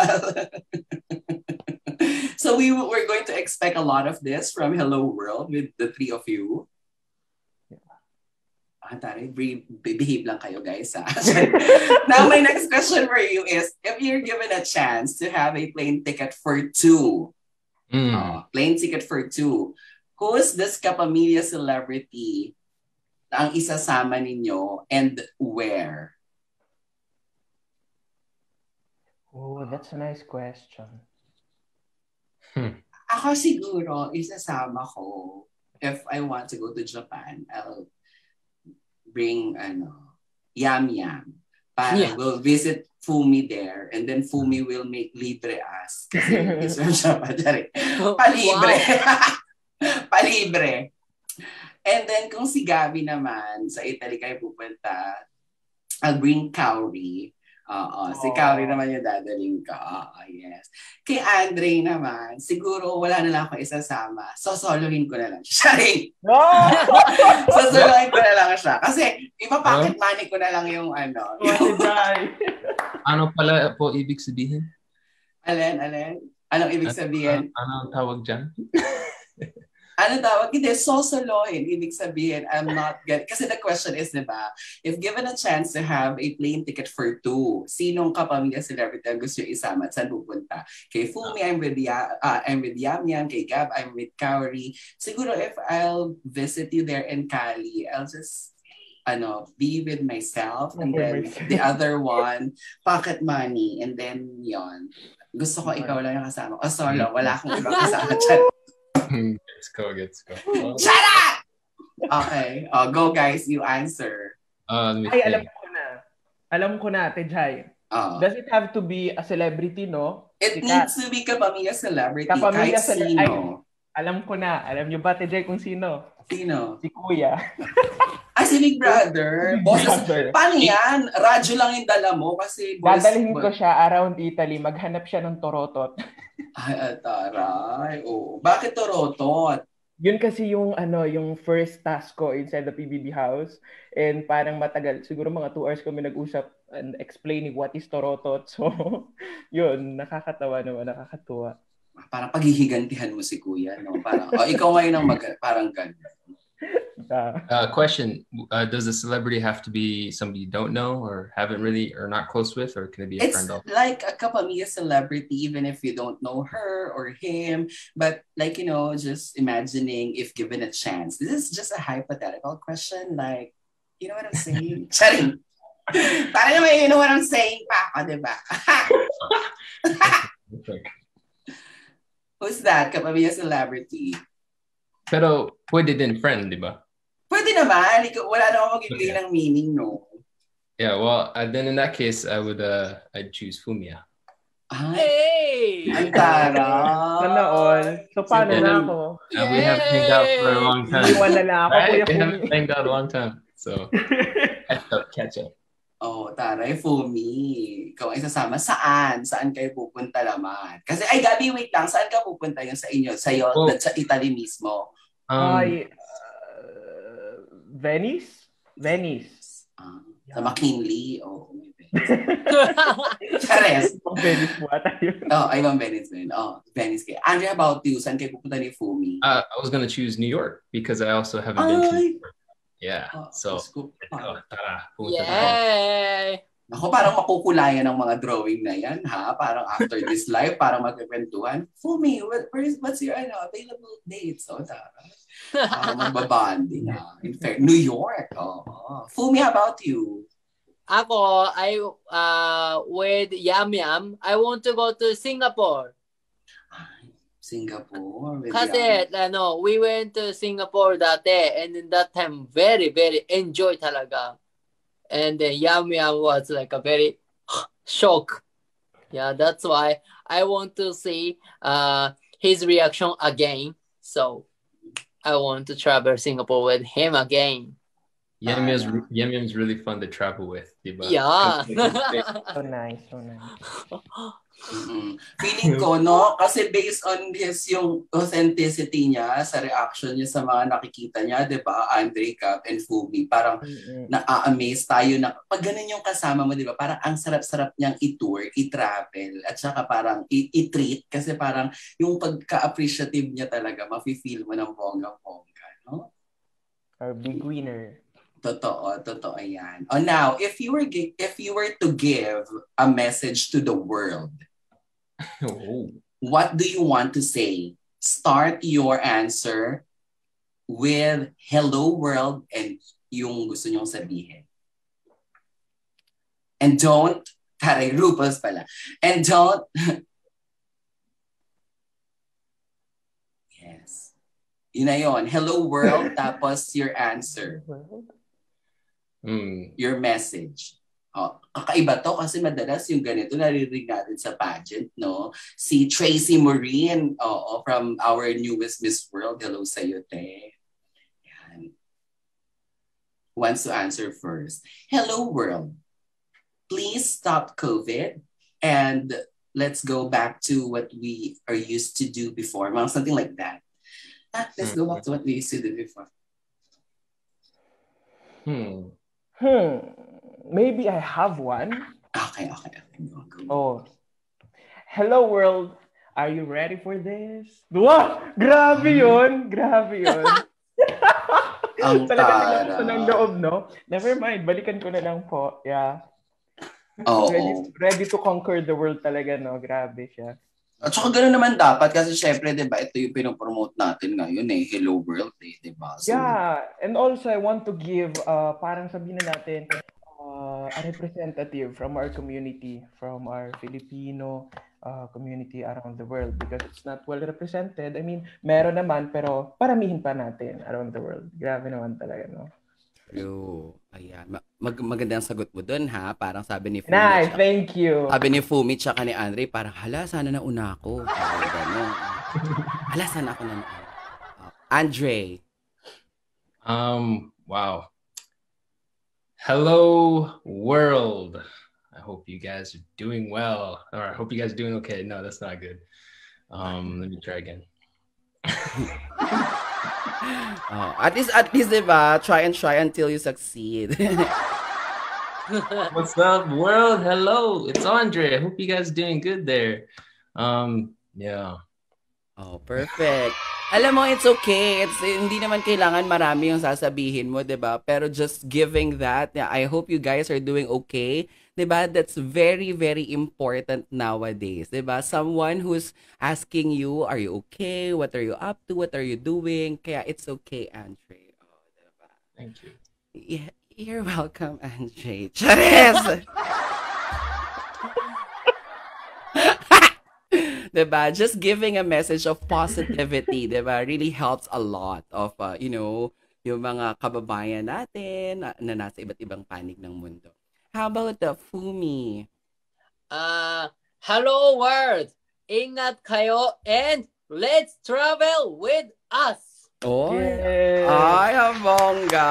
Speaker 1: so we we're going to expect a lot of this from Hello World with the three of you. Ah, tari, be- behave lang kayo, guys. Ha? Now, my next question for you is, if you're given a chance to have a plane ticket for two,
Speaker 4: Mm.
Speaker 1: uh, plane ticket for two, who is this Kapamilya celebrity na ang isasama ninyo and where?
Speaker 5: Oh, that's a nice question.
Speaker 1: Ako siguro, isasama ko, if I want to go to Japan, I'll bring, ano, Yam Yam. Para
Speaker 6: Yeah.
Speaker 1: we'll visit Fumi there, and then Fumi will make libre us. Kasi he's from Japan. Dari. Palibre. Palibre. And then, kung si Gabi naman, sa Italy kayo pupunta, I'll bring Kauri Oo, si
Speaker 5: Oh.
Speaker 1: Kauri naman yung dadaling ka. Oo, yes. Kay Andre naman, siguro wala na lang ako isasama. Sosolohin ko na lang siya. Sorry!
Speaker 5: No!
Speaker 1: Sosolohin ko na lang siya. Kasi ipapocket money ko na lang yung ano.
Speaker 5: Ate Jai.
Speaker 4: Ano pala po ibig sabihin?
Speaker 1: Alin, alin? Anong ibig sabihin?
Speaker 4: Ano ang tawag dyan?
Speaker 1: Ano tawag? Hindi, sosolohin. Ibig sabihin, I'm not get. Kasi the question is, di ba, if given a chance to have a plane ticket for two, sinong kapamilya celebrity ang gusto yung isama at saan pupunta? Kay Fumi, I'm with, ya, uh, I'm with Yam Yam. Kay Gab, I'm with Kauri. Siguro if I'll visit you there in Cali, I'll just ano, be with myself. And then the other one, pocket money. And then yon. Gusto ko ikaw lang yung kasama. O solo, wala akong ibang kasama dyan.
Speaker 4: Let's go, let's go. Well,
Speaker 1: Shut up! Okay. Oh, go guys, you answer.
Speaker 4: uh, let me
Speaker 5: Ay,
Speaker 4: think.
Speaker 5: alam ko na. Alam ko na, Ate Jai.
Speaker 1: Oh.
Speaker 5: Does it have to be a celebrity, no?
Speaker 1: It
Speaker 5: Sikat.
Speaker 1: needs to be kapamilya celebrity.
Speaker 5: Kapamilya
Speaker 1: kahit
Speaker 5: cele-
Speaker 1: sino.
Speaker 5: Alam ko na. Alam niyo ba, Ate Jai, kung sino?
Speaker 1: Sino?
Speaker 5: Si Kuya.
Speaker 1: Ah, si Big Brother. Boses.
Speaker 5: Brother.
Speaker 1: Paano yan? Radyo lang yung dala mo kasi boys.
Speaker 5: Dadalhin ko siya around Italy. Maghanap siya ng torotot.
Speaker 1: Ay, ataray. Oh. Bakit Toronto?
Speaker 5: Yun kasi yung ano, yung first task ko inside the P B B house. And parang matagal. Siguro mga two hours kami nag-usap and explaining what is torotot. So, yun. Nakakatawa naman. Nakakatuwa.
Speaker 1: Parang paghihigantihan mo si Kuya, no? Parang, oh, ikaw ngayon ang mag... Parang ganun.
Speaker 5: Uh,
Speaker 4: Uh, question: uh, Does the celebrity have to be somebody you don't know or haven't really or not close with, or can it be a
Speaker 1: It's
Speaker 4: friend? Also?
Speaker 1: like a kapamilya celebrity, even if you don't know her or him. But like, you know, just imagining if given a chance. This is just a hypothetical question. Like, you know what I'm saying? Charing! Parang naman, you know what I'm saying pa ako, di ba?
Speaker 4: Okay.
Speaker 1: Who's that? Kapamilya celebrity.
Speaker 4: Pero pwede din friend, di ba?
Speaker 1: Pwede naman. Ikaw- Wala naman magbibigay ng meaning, no?
Speaker 4: Yeah. Well, uh, then in that case, I would uh, I'd choose Fumia.
Speaker 1: Ay,
Speaker 6: Hey!
Speaker 1: ang tara.
Speaker 5: sana all. So, paano
Speaker 4: Sige.
Speaker 5: na ako?
Speaker 4: Uh, we haven't hanged out for a long time.
Speaker 5: Iwan na lang ako,
Speaker 4: Right?
Speaker 5: Kuya
Speaker 4: We haven't
Speaker 5: Fumi.
Speaker 4: hanged out a long time. So catch up, catch up.
Speaker 1: Oh, taray, Fumi. Ikaw ay sasama. Saan? Saan kayo pupunta naman? Kasi, ay, Gabi, wait lang. Saan ka pupunta yung sa inyo? Sa'yo,
Speaker 4: Oh.
Speaker 1: sa Italy mismo?
Speaker 4: Um,
Speaker 5: Ay, uh, Venice? Venice.
Speaker 1: Ah, sa McKinley? Oh, may Venice. Chares.
Speaker 5: Venice po ata yun.
Speaker 1: Oh, ay, ibang Venice din. Oh, Venice kayo. Andre, how about you? Saan kayo pupunta ni Fumi?
Speaker 4: uh, I was gonna choose New York because I also haven't been to
Speaker 1: Ay!
Speaker 4: New York. Yeah.
Speaker 1: Oh,
Speaker 4: So
Speaker 1: Diyos ko.
Speaker 4: oh, tara, pumunta tayo.
Speaker 6: Yay!
Speaker 1: Ako, parang makukulayan ng mga drawing na yan, ha? Parang after this live, parang magkakwentuhan. Fumi, what, where is, what's your ano, available dates? Oh, tara. Parang magbabanding, ha? In fact, New York. Oh, oh. Fumi, how about you?
Speaker 6: Ako, I, uh, with Yam Yam, I want to go to Singapore.
Speaker 1: Ay, Singapore. With
Speaker 6: Kasi, ano, we went to Singapore dati, and in that time, very, very enjoy talaga. And then Yam Yam was like a very shock. Yeah, that's why I want to see uh, his reaction again. So, I want to travel Singapore with him again.
Speaker 4: Yum Yum's
Speaker 1: Ah,
Speaker 4: Yum Yum's really fun to travel with, diba?
Speaker 6: Yeah.
Speaker 4: 'Cause
Speaker 5: So nice, so nice.
Speaker 1: Mm-mm. Feeling ko, no? Kasi based on his yung authenticity niya sa reaction niya sa mga nakikita niya, di ba? Andre, Cap, and Fumi. Parang
Speaker 5: Mm-mm.
Speaker 1: na-amaze tayo na pag ganun yung kasama mo, di ba? Parang ang sarap-sarap niyang i-tour, i-travel, at saka parang i- i-treat kasi parang yung pagka-appreciative niya talaga, mafe-feel mo ng bonggang-bongga, no?
Speaker 5: Our big winner.
Speaker 1: Totoo, totoo yan. Oh, now, if you were gi- if you were to give a message to the world,
Speaker 4: Oh.
Speaker 1: what do you want to say? Start your answer with hello world and yung gusto nyong sabihin. And don't, taray, Rupals pala. And don't, yes. Yun na yun. Hello world, tapos your answer.
Speaker 4: Mm.
Speaker 1: Your message. Oh, kakaiba to kasi madalas yung ganito naririnig natin sa pageant, no? Si Tracy Maureen, oo, from our newest Miss World. Hello sa'yo, te. Yan. Wants to answer first. Hello, world. please stop COVID and let's go back to what we are used to do before. Well, something like that. Ah, let's go back to what we used to do before.
Speaker 4: Hmm.
Speaker 5: Hmm. Maybe I have one.
Speaker 1: Okay, okay. okay. Go, go.
Speaker 5: Oh. Hello world. Are you ready for this? Wow! Grabe yun! Grabe yun!
Speaker 1: Ang
Speaker 5: Talagang
Speaker 1: tara.
Speaker 5: gusto ng loob, no? Never mind. Balikan ko na lang po. Yeah.
Speaker 1: Oo.
Speaker 5: Ready, ready to conquer the world talaga, no? Grabe siya.
Speaker 1: At saka gano'n naman dapat kasi syempre, di ba, ito yung pinopromote natin ngayon eh, Hello World eh, di ba? So,
Speaker 5: Yeah. And also, I want to give, uh, parang sabihin na natin, uh, a representative from our community, from our Filipino uh, community around the world because it's not well represented. I mean, meron naman, pero paramihin pa natin around the world. Grabe naman talaga, no?
Speaker 3: True. Ayan. Mag maganda ang sagot mo dun, ha? Parang sabi ni Fumi.
Speaker 5: Nice,
Speaker 3: tsaka-
Speaker 5: thank you.
Speaker 3: Sabi ni Fumi tsaka ni Andre, parang, hala, sana nauna ako. Parang gano'n. Hala, sana ako na uh, Andre.
Speaker 4: Um, wow. Hello, world. I hope you guys are doing well. Or I hope you guys are doing okay. No, that's not good. Um, let me try again.
Speaker 3: Oh, at least, at least, diba? Try and try until you succeed.
Speaker 4: What's up, world? Hello, it's Andre. I hope you guys are doing good there. Um, yeah.
Speaker 3: Oh, perfect. Alam mo, it's okay. It's hindi naman kailangan marami yung sasabihin mo, 'di ba? Pero just giving that, yeah, I hope you guys are doing okay. 'Di ba? That's very very important nowadays, 'di ba? Someone who's asking you, "Are you okay? What are you up to? What are you doing?" Kaya it's okay, Andre. Oh, 'di ba?
Speaker 4: Thank you.
Speaker 3: Yeah, you're welcome, Andre. Charis! Diba? Just giving a message of positivity, diba? Really helps a lot of, uh, you know, yung mga kababayan natin na, na nasa iba't ibang panig ng mundo. How about the Fumi?
Speaker 6: Uh, hello world! Ingat kayo and let's travel with us!
Speaker 3: Oh,
Speaker 5: Yay!
Speaker 3: ay, ang bongga!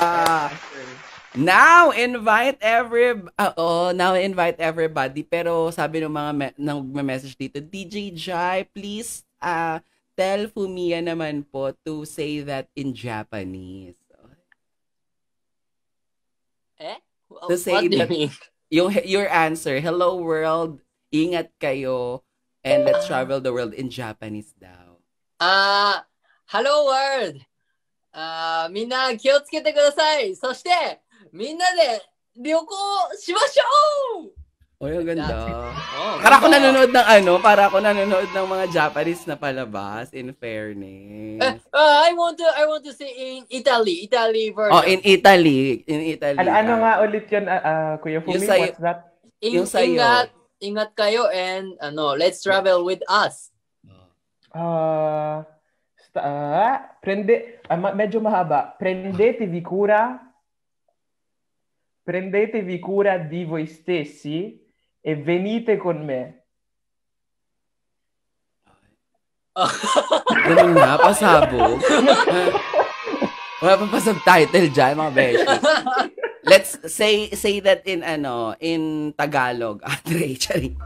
Speaker 3: Now invite every uh, oh, now invite everybody. Pero sabi ng mga me- nang message dito, D J Jai, please uh, tell Fumiya naman po to say that in Japanese.
Speaker 6: Eh?
Speaker 3: To say
Speaker 6: What do you
Speaker 3: that-
Speaker 6: mean?
Speaker 3: Yung your answer, hello world, ingat kayo, and let's travel the world in Japanese daw.
Speaker 6: Uh, hello world! Uh, みんな気をつけてください。そしてみんなで旅行しましょう。
Speaker 3: Oy, ang ganda.
Speaker 6: Oh,
Speaker 3: Para ako
Speaker 6: ganda.
Speaker 3: nanonood ng ano, para ako nanonood ng mga Japanese na palabas, in fairness.
Speaker 6: Eh, uh, I want to I want to say in Italy, Italy version.
Speaker 3: Oh, in Italy. In Italy.
Speaker 5: Ano, ano
Speaker 3: ah.
Speaker 5: nga ulit yun, uh, uh, Kuya Fumi?
Speaker 3: Yung sa'yo-
Speaker 5: What's that?
Speaker 6: In,
Speaker 3: yung sa'yo.
Speaker 6: ingat, ingat kayo and ano, let's travel with us.
Speaker 5: Uh, sta- ah, prende, ah, ma- medyo mahaba. Prendete vi cura, prendetevi cura di voi stessi e venite con me.
Speaker 3: Ganun na, pasabog. Wala pang pasubtitle dyan, mga beshi. Let's say say that in ano, in Tagalog. Andre, charing.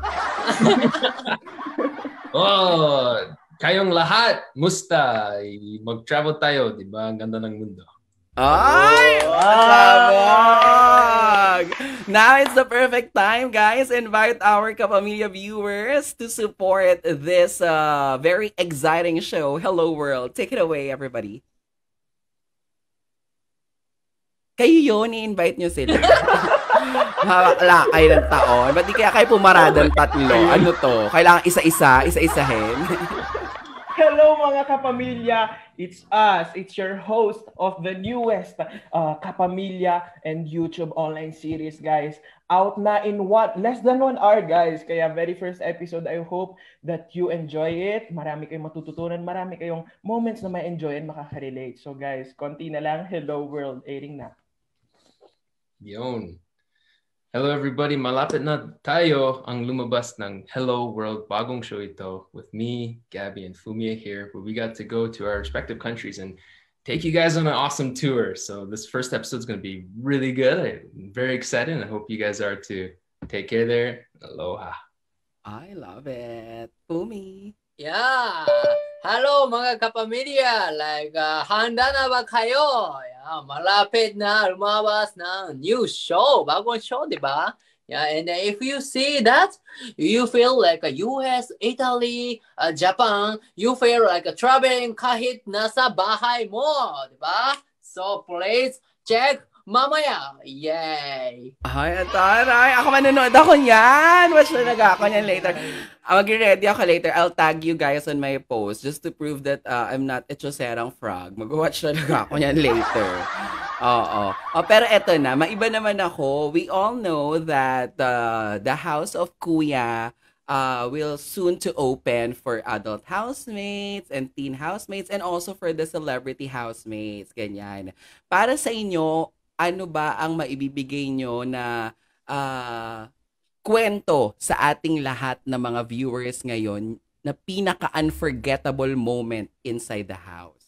Speaker 4: Oh, kayong lahat, musta? Mag-travel tayo, di ba? Ang ganda ng mundo.
Speaker 3: Ay! Pasabog! Now it's the perfect time, guys. Invite our Kapamilya viewers to support this uh, very exciting show, Hello World. Take it away, everybody. Kayo yun, i-invite nyo sila. Lakay ng taon. Ba't di kaya kayo pumaradang tatlo? Ano to? Kailangan isa-isa, isa-isahin.
Speaker 5: Hello mga kapamilya, it's us, it's your host of the newest uh, Kapamilya and YouTube online series, guys. Out na in what? Less than one hour, guys. Kaya very first episode, I hope that you enjoy it. Marami kayong matututunan, marami kayong moments na may enjoy and makaka-relate. So guys, konti na lang. Hello world, airing na.
Speaker 4: Yun. Hello everybody, malapit na tayo ang lumabas ng Hello World bagong show ito with me, Gabby, and Fumiya here, where we got to go to our respective countries and take you guys on an awesome tour. So this first episode is going to be really good. I'm very excited, and I hope you guys are too. Take care there. Aloha.
Speaker 1: I love it. Fumi.
Speaker 6: Yeah. Hello mga kapamilya. Like, uh, handa na ba kayo? Yeah, malapit na lumabas ng new show. Bagong show, di ba? Yeah, and uh, if you see that, you feel like a U S, Italy, uh, Japan, you feel like a traveling kahit nasa bahay mo, di ba? So please check mamaya. Yay!
Speaker 3: Ay, ataray. Ako manonood ako niyan. Watch na naga ako niyan later. Uh, Mag-ready ako later. I'll tag you guys on my post just to prove that uh, I'm not echoserang frog. Mag-watch na naga ako niyan later. Oo. Oh, pero eto na, maiba naman ako. We all know that uh, the House of Kuya uh, will soon to open for adult housemates and teen housemates and also for the celebrity housemates. Ganyan. Para sa inyo, ano ba ang maibibigay nyo na uh, kwento sa ating lahat na mga viewers ngayon na pinaka-unforgettable moment inside the house?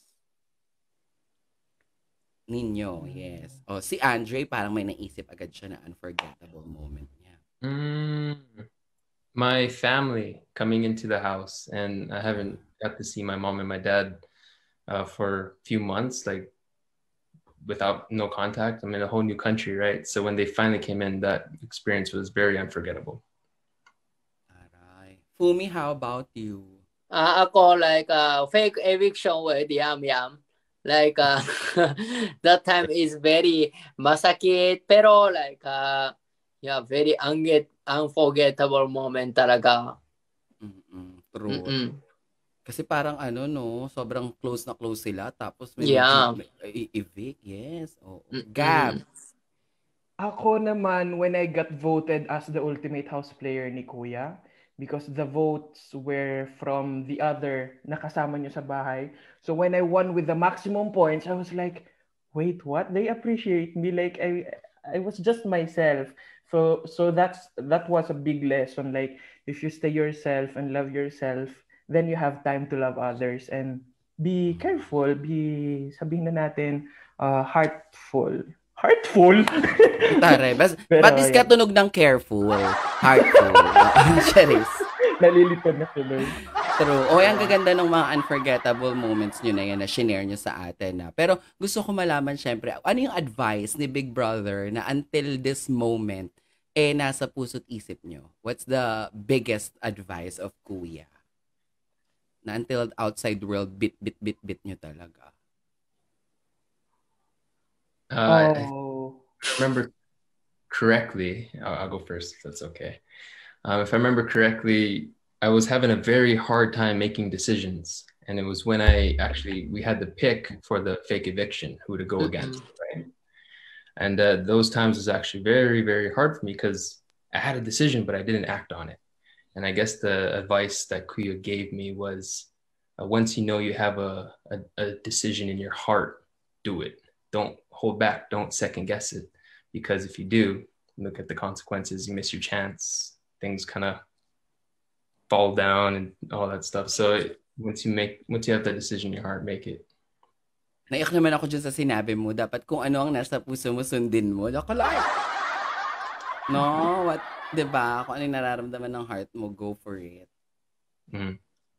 Speaker 3: Ninyo, yes. O, si Andre, parang may naisip agad siya na unforgettable moment niya.
Speaker 4: Mm, my family coming into the house, and I haven't got to see my mom and my dad uh, for a few months, like without no contact. I'm in a whole new country, right? So when they finally came in, that experience was very unforgettable.
Speaker 3: Aray. Fumi, how about you?
Speaker 6: Uh, ako like uh, fake eviction with Yam Yam. Like uh, that time is very masakit, pero like uh, yeah, very unget unforgettable moment talaga.
Speaker 3: Mm-mm, true.
Speaker 6: Mm-mm.
Speaker 3: Kasi parang ano no, sobrang close na close sila tapos may
Speaker 6: Yeah.
Speaker 3: i-evict, yes. Oh, Gab.
Speaker 5: Ako naman, when I got voted as the ultimate house player ni Kuya, because the votes were from the other nakasama nyo sa bahay. So when I won with the maximum points, I was like, wait, what? They appreciate me. Like, I I was just myself. So so that's that was a big lesson. Like, if you stay yourself and love yourself, then you have time to love others. And be careful, be, sabihin na natin, uh, heartful. Heartful?
Speaker 3: Tare, bas,
Speaker 5: Pero,
Speaker 3: batis ka
Speaker 5: yeah.
Speaker 3: tunog ng careful, heartful. Charis.
Speaker 5: Nalilito na tuloy.
Speaker 3: True. O, ang gaganda ng mga unforgettable moments nyo na yan na shinare nyo sa atin. Na. Pero gusto ko malaman, syempre, ano yung advice ni Big Brother na until this moment, eh, nasa puso't isip nyo? What's the biggest advice of Kuya? Na until outside world, bit, bit, bit, bit nyo talaga.
Speaker 4: Uh,
Speaker 5: Oh.
Speaker 4: If I remember correctly, I'll, I'll go first if that's okay. Um, if I remember correctly, I was having a very hard time making decisions. And it was when I actually, we had the pick for the fake eviction, who to go
Speaker 6: Mm-mm.
Speaker 4: against, right? And uh, those times was actually very, very hard for me because I had a decision, but I didn't act on it. And I guess the advice that Kuya gave me was, uh, once you know you have a, a, a decision in your heart, do it. Don't hold back. Don't second guess it. Because if you do, look at the consequences. You miss your chance. Things kind of fall down and all that stuff. So it, once you make, once you have that decision in your heart, make it.
Speaker 3: Naiyak naman ako dyan sa sinabi mo. Dapat kung ano ang nasa puso mo, sundin mo. Nakalay. No, what, diba? Kung ano yung nararamdaman ng heart mo, go for it.
Speaker 4: Mm.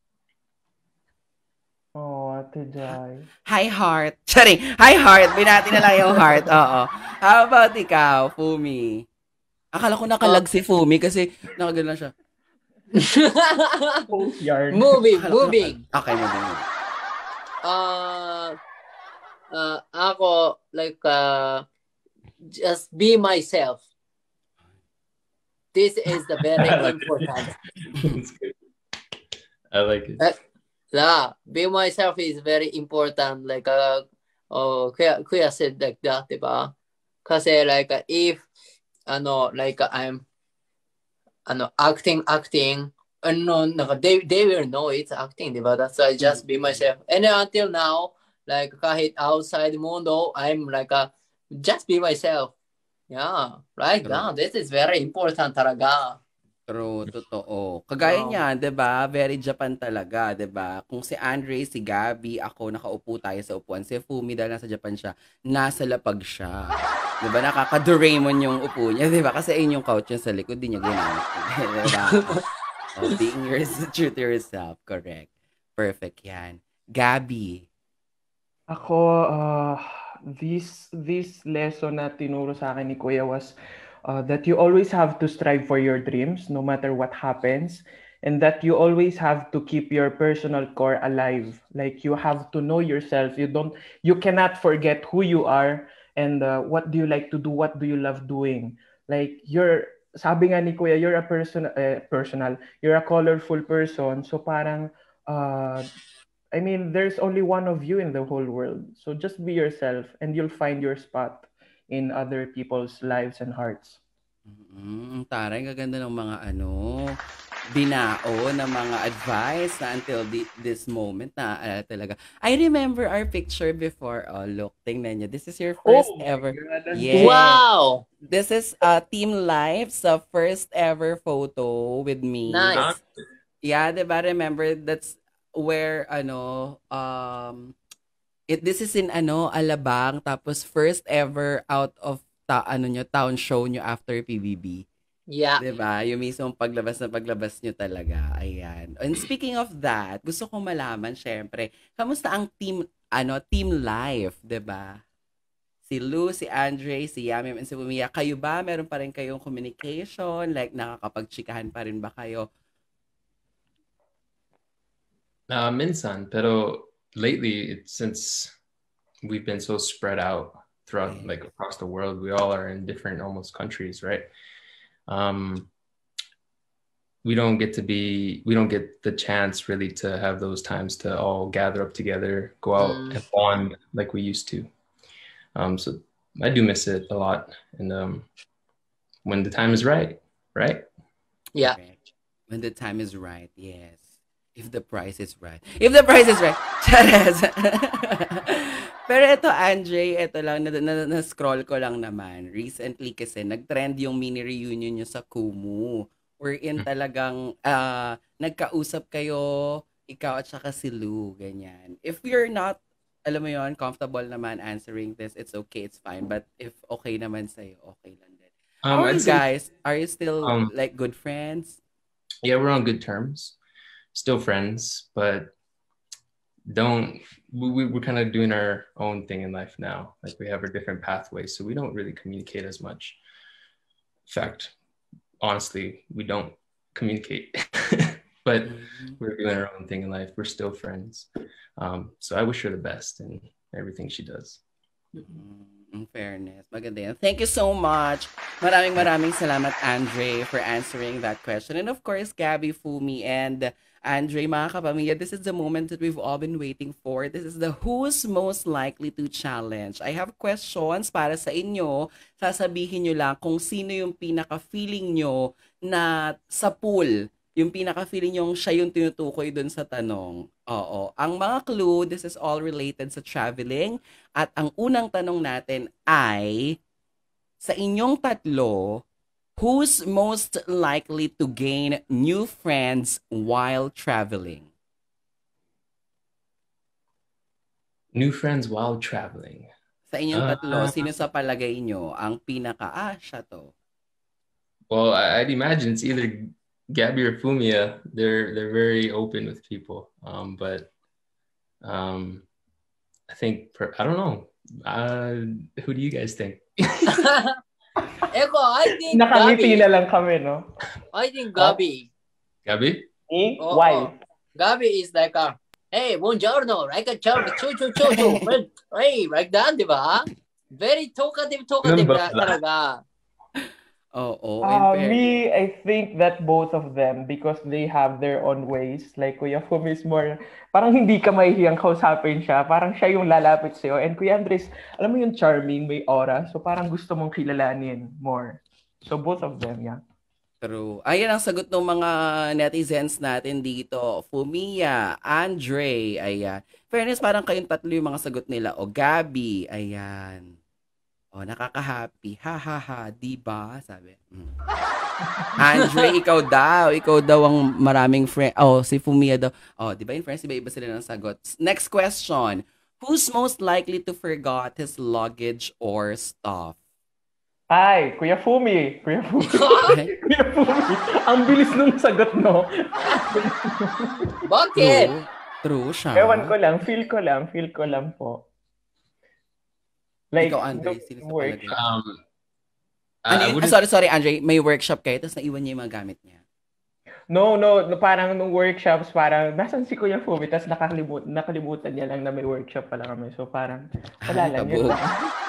Speaker 5: Oh, Ate Jai.
Speaker 3: Hi, heart. Sorry. Hi, heart. Binati na lang yung heart. Oo. How about ikaw, Fumi? Akala ko nakalag si Fumi kasi nakagano siya.
Speaker 5: Post yarn.
Speaker 6: moving,
Speaker 3: Akala ko
Speaker 6: moving.
Speaker 3: naka- Okay, moving.
Speaker 6: Uh, uh, ako, like, uh, just be myself. This is the very
Speaker 4: I like it.
Speaker 6: important.
Speaker 4: It's good. I like it.
Speaker 6: Uh, Yeah, be myself is very important. Like, uh, oh, Kuya, Kuya said like that, diba? Kasi like, uh, if, ano, like, uh, I'm, ano, acting, acting, ano, naka, they, they will know it's acting, diba? That's why I just be myself. And then until now, like, kahit outside mundo, I'm like, uh, just be myself. Yeah, like
Speaker 3: True.
Speaker 6: that. This is very important talaga.
Speaker 1: True, totoo. Kagaya
Speaker 6: Um,
Speaker 1: niyan, 'di ba? Very Japan talaga, 'di ba? Kung si Andre, si Gabby, ako nakaupo tayo sa upuan. Si Fumi dahil nasa Japan siya, nasa lapag siya. 'Di ba? Nakaka-Doraemon yung upo niya, 'di ba? Kasi ayun yung couch niya sa likod, di niya ginamit. 'Di ba? Oh, being yours, true to yourself, correct. Perfect 'yan. Gabby.
Speaker 5: Ako, uh, this this lesson na tinuro sa akin ni Kuya was uh, that you always have to strive for your dreams no matter what happens, and that you always have to keep your personal core alive. Like you have to know yourself. You don't you cannot forget who you are and uh, what do you like to do, what do you love doing. Like you're sabi nga ni Kuya, you're a person eh, personal, you're a colorful person. So parang uh, I mean, there's only one of you in the whole world. So just be yourself and you'll find your spot in other people's lives and hearts.
Speaker 1: Mm, taray, gaganda ng mga ano, binao na mga advice na until the, this moment na uh, talaga. I remember our picture before. Oh, look, tingnan nyo. This is your first
Speaker 5: Oh my
Speaker 1: ever.
Speaker 5: God, that's
Speaker 1: Yeah.
Speaker 6: wow,
Speaker 1: This is uh, Team Life's uh, first ever photo with me.
Speaker 6: nice.
Speaker 1: Yeah, diba? Remember, that's where, ano, um, it, this is in, ano, Alabang. Tapos, first ever out of, ta, ano nyo, town show nyo after P B B.
Speaker 6: Yeah.
Speaker 1: Diba? Yung mismong paglabas na paglabas nyo talaga. Ayan. And speaking of that, gusto kong malaman, syempre, kamusta ang team, ano, team life, diba? Si Lou, si Andre, si Yamim, and si Bumia, kayo ba? Meron pa rin kayong communication? Like, nakakapagchikahan pa rin ba kayo?
Speaker 4: Uh, minsan, pero lately, it, since we've been so spread out throughout,
Speaker 1: Okay.
Speaker 4: like across the world, we all are in different almost countries, right? Um, we don't get to be, we don't get the chance really to have those times to all gather up together, go out
Speaker 6: Mm.
Speaker 4: and bond like we used to. Um, so I do miss it a lot, and um, when the time is right, right?
Speaker 6: Yeah.
Speaker 1: Correct. When the time is right, yes. If the price is right. If the price is right. Charas. Pero ito, Andre, ito lang, na, na, na-scroll ko lang naman. Recently kasi, nag-trend yung mini reunion nyo sa Kumu. Wherein talagang ah, nagkausap kayo, ikaw at saka si Lou, ganyan. If you're not, alam mo yon, comfortable naman answering this, it's okay, it's fine. But if okay naman sa'yo, okay lang din.
Speaker 4: Um,
Speaker 1: How are
Speaker 4: I'd
Speaker 1: you
Speaker 4: say,
Speaker 1: guys? Are you still
Speaker 4: um,
Speaker 1: like good friends?
Speaker 4: yeah, we're on good terms, still friends, but don't we, we- we're kind of doing our own thing in life now. Like we have our different pathways, so we don't really communicate as much. In fact, honestly, we don't communicate, but
Speaker 1: Mhm.
Speaker 4: we're doing our own thing in life. We're still friends. Um, so I wish her the best in everything she does.
Speaker 1: Mm, in fairness. Maganda yan. Thank you so much. Maraming maraming salamat, Andre, for answering that question. And of course, Gabby, Fumi, and Andre, mga kapamilya, this is the moment that we've all been waiting for. This is the Who's Most Likely to Challenge. I have questions para sa inyo. Sasabihin nyo lang kung sino yung pinaka-feeling nyo na sa pool, yung pinaka-feeling yung siya yung tinutukoy dun sa tanong. Oo. Ang mga clue, this is all related sa traveling. At ang unang tanong natin ay, sa inyong tatlo, who's most likely to gain new friends while traveling?
Speaker 4: New friends while traveling.
Speaker 1: Sa inyong
Speaker 4: Uh,
Speaker 1: tatlo, sino sa palagay nyo ang pinaka, ah, siya to?
Speaker 4: well, I, I'd imagine it's either Gabby or Fumia. They're they're very open with people. Um, but um, I think per, I don't know. Uh, who do you guys think?
Speaker 6: Eko, I think
Speaker 5: Nakangiti
Speaker 6: Gabi.
Speaker 5: na lang kami, no?
Speaker 6: I think Gabi.
Speaker 4: Gabby?
Speaker 5: Eh?
Speaker 6: Oo.
Speaker 5: Why?
Speaker 6: Gabi is like a, hey, buongiorno, like a ciao, choo, choo, choo, choo. Well, hey, like that, di ba? Very talkative, talkative
Speaker 4: Ganun ba
Speaker 6: na
Speaker 4: pala?
Speaker 6: talaga.
Speaker 1: Oo, in
Speaker 5: Uh,
Speaker 1: fairness.
Speaker 5: me, I think that both of them because they have their own ways. Like Kuya Fum is more, parang hindi ka mahihiyang kausapin siya. Parang siya yung lalapit sa'yo. And Kuya Andres, alam mo yung charming, may aura. So parang gusto mong kilalanin more. So both of them, yeah.
Speaker 1: True. Ayan ang sagot ng mga netizens natin dito. Fumia, Andre, ayan. Fairness, parang kayong tatlo yung mga sagot nila. O Gabi, ayan. Oh, nakaka-happy. Ha ha ha, di ba? Sabi. Mm. Andre, ikaw daw. Ikaw daw ang maraming friend. Oh, si Fumia daw. Oh, di ba yung friends, iba-iba sila ng sagot. Next question. Who's most likely to forgot his luggage or stuff?
Speaker 5: Ay, Kuya Fumi. Kuya Fumi. Kuya Fumi. Ang bilis nung sagot, no?
Speaker 6: Bakit?
Speaker 1: True. True siya.
Speaker 5: Ewan ko lang. Feel ko lang. Feel ko lang po. Like,
Speaker 1: Ikaw, Andre,
Speaker 5: no-
Speaker 1: sino sa
Speaker 5: work.
Speaker 1: palagay?
Speaker 4: Um,
Speaker 1: Ano
Speaker 4: I
Speaker 1: yun?
Speaker 4: wouldn't-
Speaker 1: Ah, sorry, sorry, Andre. May workshop kayo, tapos naiwan niya yung mga gamit niya.
Speaker 5: No, no, no, parang nung workshops, parang nasan si Kuya Fumi, tapos nakalimut, nakalimutan niya lang na may workshop pala kami. So parang, wala
Speaker 1: Ay,
Speaker 5: lang yun.
Speaker 1: kabog.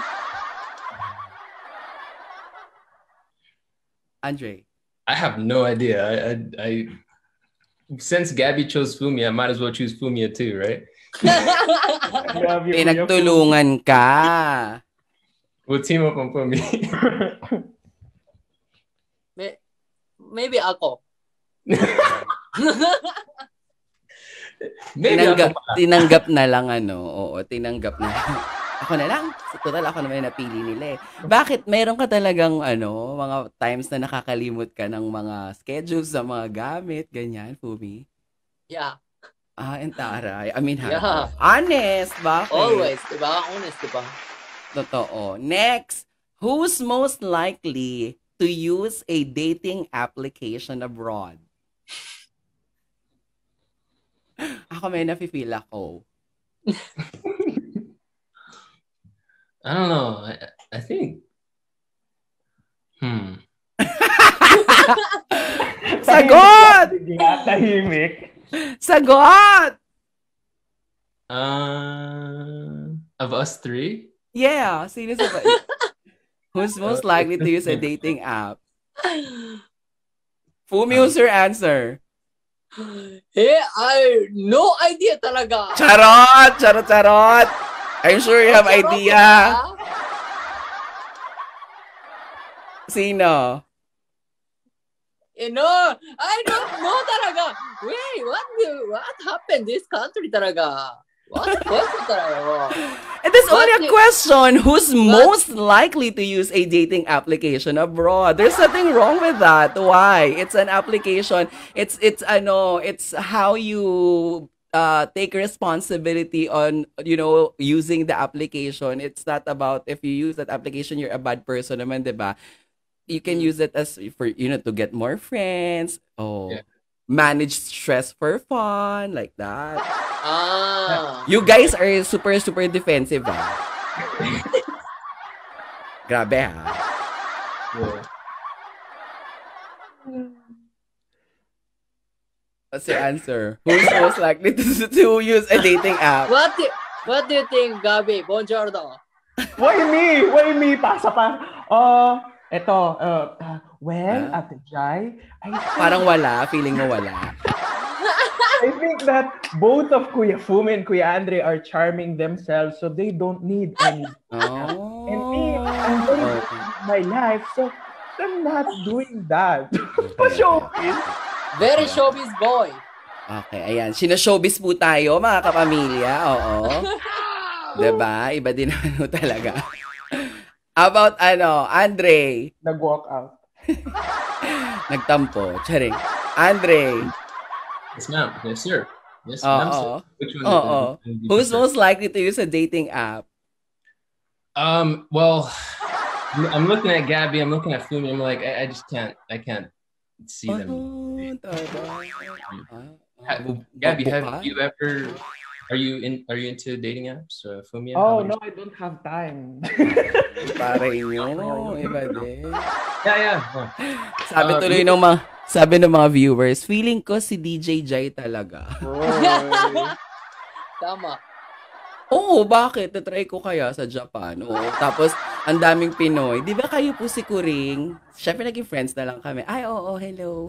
Speaker 1: Andre.
Speaker 4: I have no idea. I, I, I since Gabby chose Fumia, I might as well choose Fumia too, right?
Speaker 5: Grabe, Kuya
Speaker 1: Pinagtulungan ka.
Speaker 4: We'll team up on Fumia.
Speaker 6: May- Maybe ako.
Speaker 4: Maybe
Speaker 1: Tinanggap,
Speaker 4: ako pala.
Speaker 1: tinanggap na lang ano. Oo, tinanggap na. Ako na lang. Sa total, ako naman yung napili nila eh. Bakit? Meron ka talagang ano, mga times na nakakalimot ka ng mga schedules sa mga gamit, ganyan, Fumi?
Speaker 6: Yeah.
Speaker 1: Ah, entaray. I mean, ha?
Speaker 6: Yeah.
Speaker 1: Honest, bakit?
Speaker 6: Always, diba? Honest, diba?
Speaker 1: Totoo. Next, who's most likely to use a dating application abroad? Ako may nafe-feel ako.
Speaker 4: I don't know. I, I think. Hmm.
Speaker 1: Sagot!
Speaker 5: Bigla, tahimik.
Speaker 1: Sagot!
Speaker 4: Uh, of us three,
Speaker 1: Yeah, sino sa ba? Who's most likely to use a dating app? Fumi, who's your answer?
Speaker 6: Eh, I no idea talaga.
Speaker 1: Charot! Charot, charot! I'm sure you have
Speaker 6: Charot
Speaker 1: idea.
Speaker 6: ka?
Speaker 1: Sino?
Speaker 6: Eh, no, I don't know talaga. Wait, what do- what happened this country talaga? What question talaga?
Speaker 1: And that's only a
Speaker 6: What-
Speaker 1: question. Who's most likely to use a dating application abroad? There's nothing wrong with that. Why? It's an application. It's it's ano, it's how you uh take responsibility on, you know, using the application. It's not about if you use that application, you're a bad person naman, 'di ba? You can use it as for, you know, to get more friends. Oh.
Speaker 4: Yeah.
Speaker 1: Manage stress for fun, like that.
Speaker 6: Ah.
Speaker 1: You guys are super, super defensive, ah. Grabe, ha?
Speaker 4: yeah.
Speaker 1: What's your answer? Who's most likely to, to use a dating app?
Speaker 6: What do, what do you think, Gabi? Buongiorno.
Speaker 5: Why me? Why me? Pasa pa. Uh, eto, uh, uh, well,
Speaker 1: Ah.
Speaker 5: Ate Jai, I think,
Speaker 1: Parang wala. Feeling mo wala.
Speaker 5: I think that both of Kuya Fumi and Kuya Andre are charming themselves, so they don't need any.
Speaker 1: Oh.
Speaker 5: And me, I'm very
Speaker 1: Okay.
Speaker 5: busy with my life, so I'm not doing that. Pa-showbiz.
Speaker 6: Very showbiz boy.
Speaker 1: Okay, ayan. Sino-showbiz po tayo, mga kapamilya. Oo. Diba? Iba din naman ho talaga. About ano, Andre.
Speaker 5: Nag-walk out.
Speaker 1: Nagtampo. Charing. Andre.
Speaker 4: Yes, ma'am. Yes, sir. Yes,
Speaker 1: Oo.
Speaker 4: ma'am. sir. Which one?
Speaker 1: Oo.
Speaker 4: would you
Speaker 1: Who's
Speaker 4: prefer?
Speaker 1: most likely to use a dating app?
Speaker 4: Um. Well, I'm looking at Gabby. I'm looking at Fumi. I'm like, I, I just can't. I can't see them.
Speaker 1: Oh, tama.
Speaker 4: Ha-
Speaker 1: Bu-
Speaker 4: Gabby,
Speaker 1: bu-
Speaker 4: have
Speaker 1: buka?
Speaker 4: you ever? Are you in? Are you into dating apps? Uh, Fumi?
Speaker 5: Oh,
Speaker 4: how about
Speaker 5: no, I don't have time.
Speaker 1: Pare nyo, iba din.
Speaker 4: you? Yeah, yeah. yeah.
Speaker 1: Sabi
Speaker 4: Uh,
Speaker 1: tuloy ng mga sabi ng mga viewers, feeling ko si D J Jai talaga.
Speaker 6: Tama.
Speaker 1: Oo, bakit? Tatry ko kaya sa Japan. Oo. Tapos, ang daming Pinoy. Di ba kayo po si Kuring? Siyempre, naging friends na lang kami. Ay, oo, hello.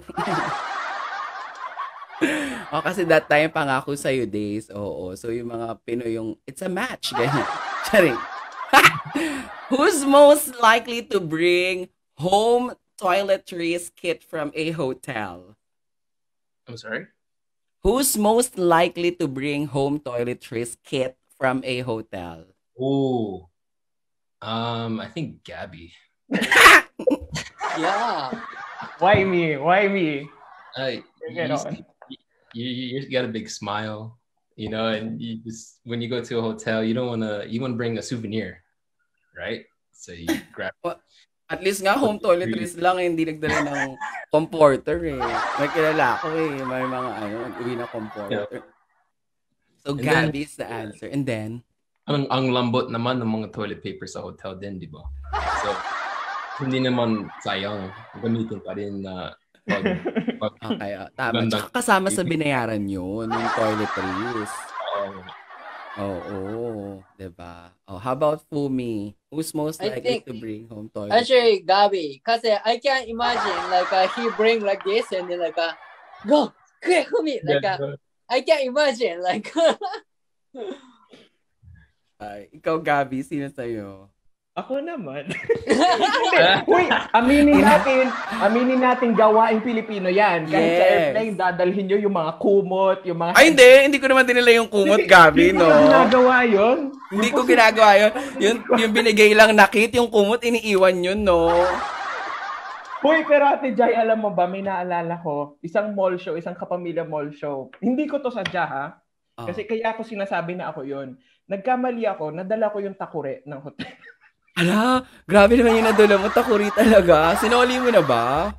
Speaker 1: o, kasi that time, pangako sa'yo days. Oo. So, yung mga Pinoy, yung, it's a match. Ganyan. Charing. Who's most likely to bring home toiletries kit from a hotel?
Speaker 4: I'm sorry.
Speaker 1: Who's most likely to bring home toiletries kit from a hotel?
Speaker 4: Oh, Um, I think Gabby.
Speaker 6: Yeah.
Speaker 5: Why me? Why me?
Speaker 4: Uh,
Speaker 5: Get
Speaker 4: you,
Speaker 5: on.
Speaker 4: you, you, you got a big smile, you know, and you just when you go to a hotel, you don't wanna you wanna bring a souvenir, right? So you grab.
Speaker 1: At least nga home toiletries lang, eh, hindi nagdala ng comforter eh. May kilala ko eh, may mga ano, nag-uwi na comforter. So
Speaker 4: And
Speaker 1: Gabby is the answer. And then?
Speaker 4: Ang, ang lambot naman ng mga toilet paper sa hotel din, di ba? So, hindi naman sayang. Gamitin pa rin na pag, pag
Speaker 1: Okay, oh, tama.
Speaker 4: ganda.
Speaker 1: Tsaka kasama sa binayaran yun, yung toiletries.
Speaker 4: Um,
Speaker 1: Oo, oh, diba? Oh, how about Fumi? Who's most
Speaker 6: I
Speaker 1: likely
Speaker 6: think-
Speaker 1: to bring home toilet?
Speaker 6: Actually, Gabi, kasi I can't imagine like uh, he bring like this and then like uh, go, quick, Fumi, like uh, I can't imagine like.
Speaker 1: Ay, ikaw, Gabi, sino sa'yo?
Speaker 5: Ako naman. Uy, aminin natin, aminin natin gawaing Pilipino yan. Kahit sa
Speaker 1: Yes.
Speaker 5: airplane, dadalhin nyo yung mga kumot, yung mga...
Speaker 1: Ay, hindi. Hindi ko naman dinala yung kumot, Gabi,
Speaker 5: Hindi
Speaker 1: no?
Speaker 5: ko ginagawa yun.
Speaker 1: Hindi ko ginagawa yun. Yung, yung binigay lang na kit, yung kumot, iniiwan yun, no?
Speaker 5: Uy, pero Ate Jai, alam mo ba, may naalala ko, isang mall show, isang kapamilya mall show. Hindi ko to sadya, ha?
Speaker 1: Oh.
Speaker 5: Kasi kaya ako sinasabi na ako yun. Nagkamali ako, nadala ko yung takure ng hotel.
Speaker 1: Ala, grabe naman yung nadala mo. Takuri talaga. Sinoli mo na ba?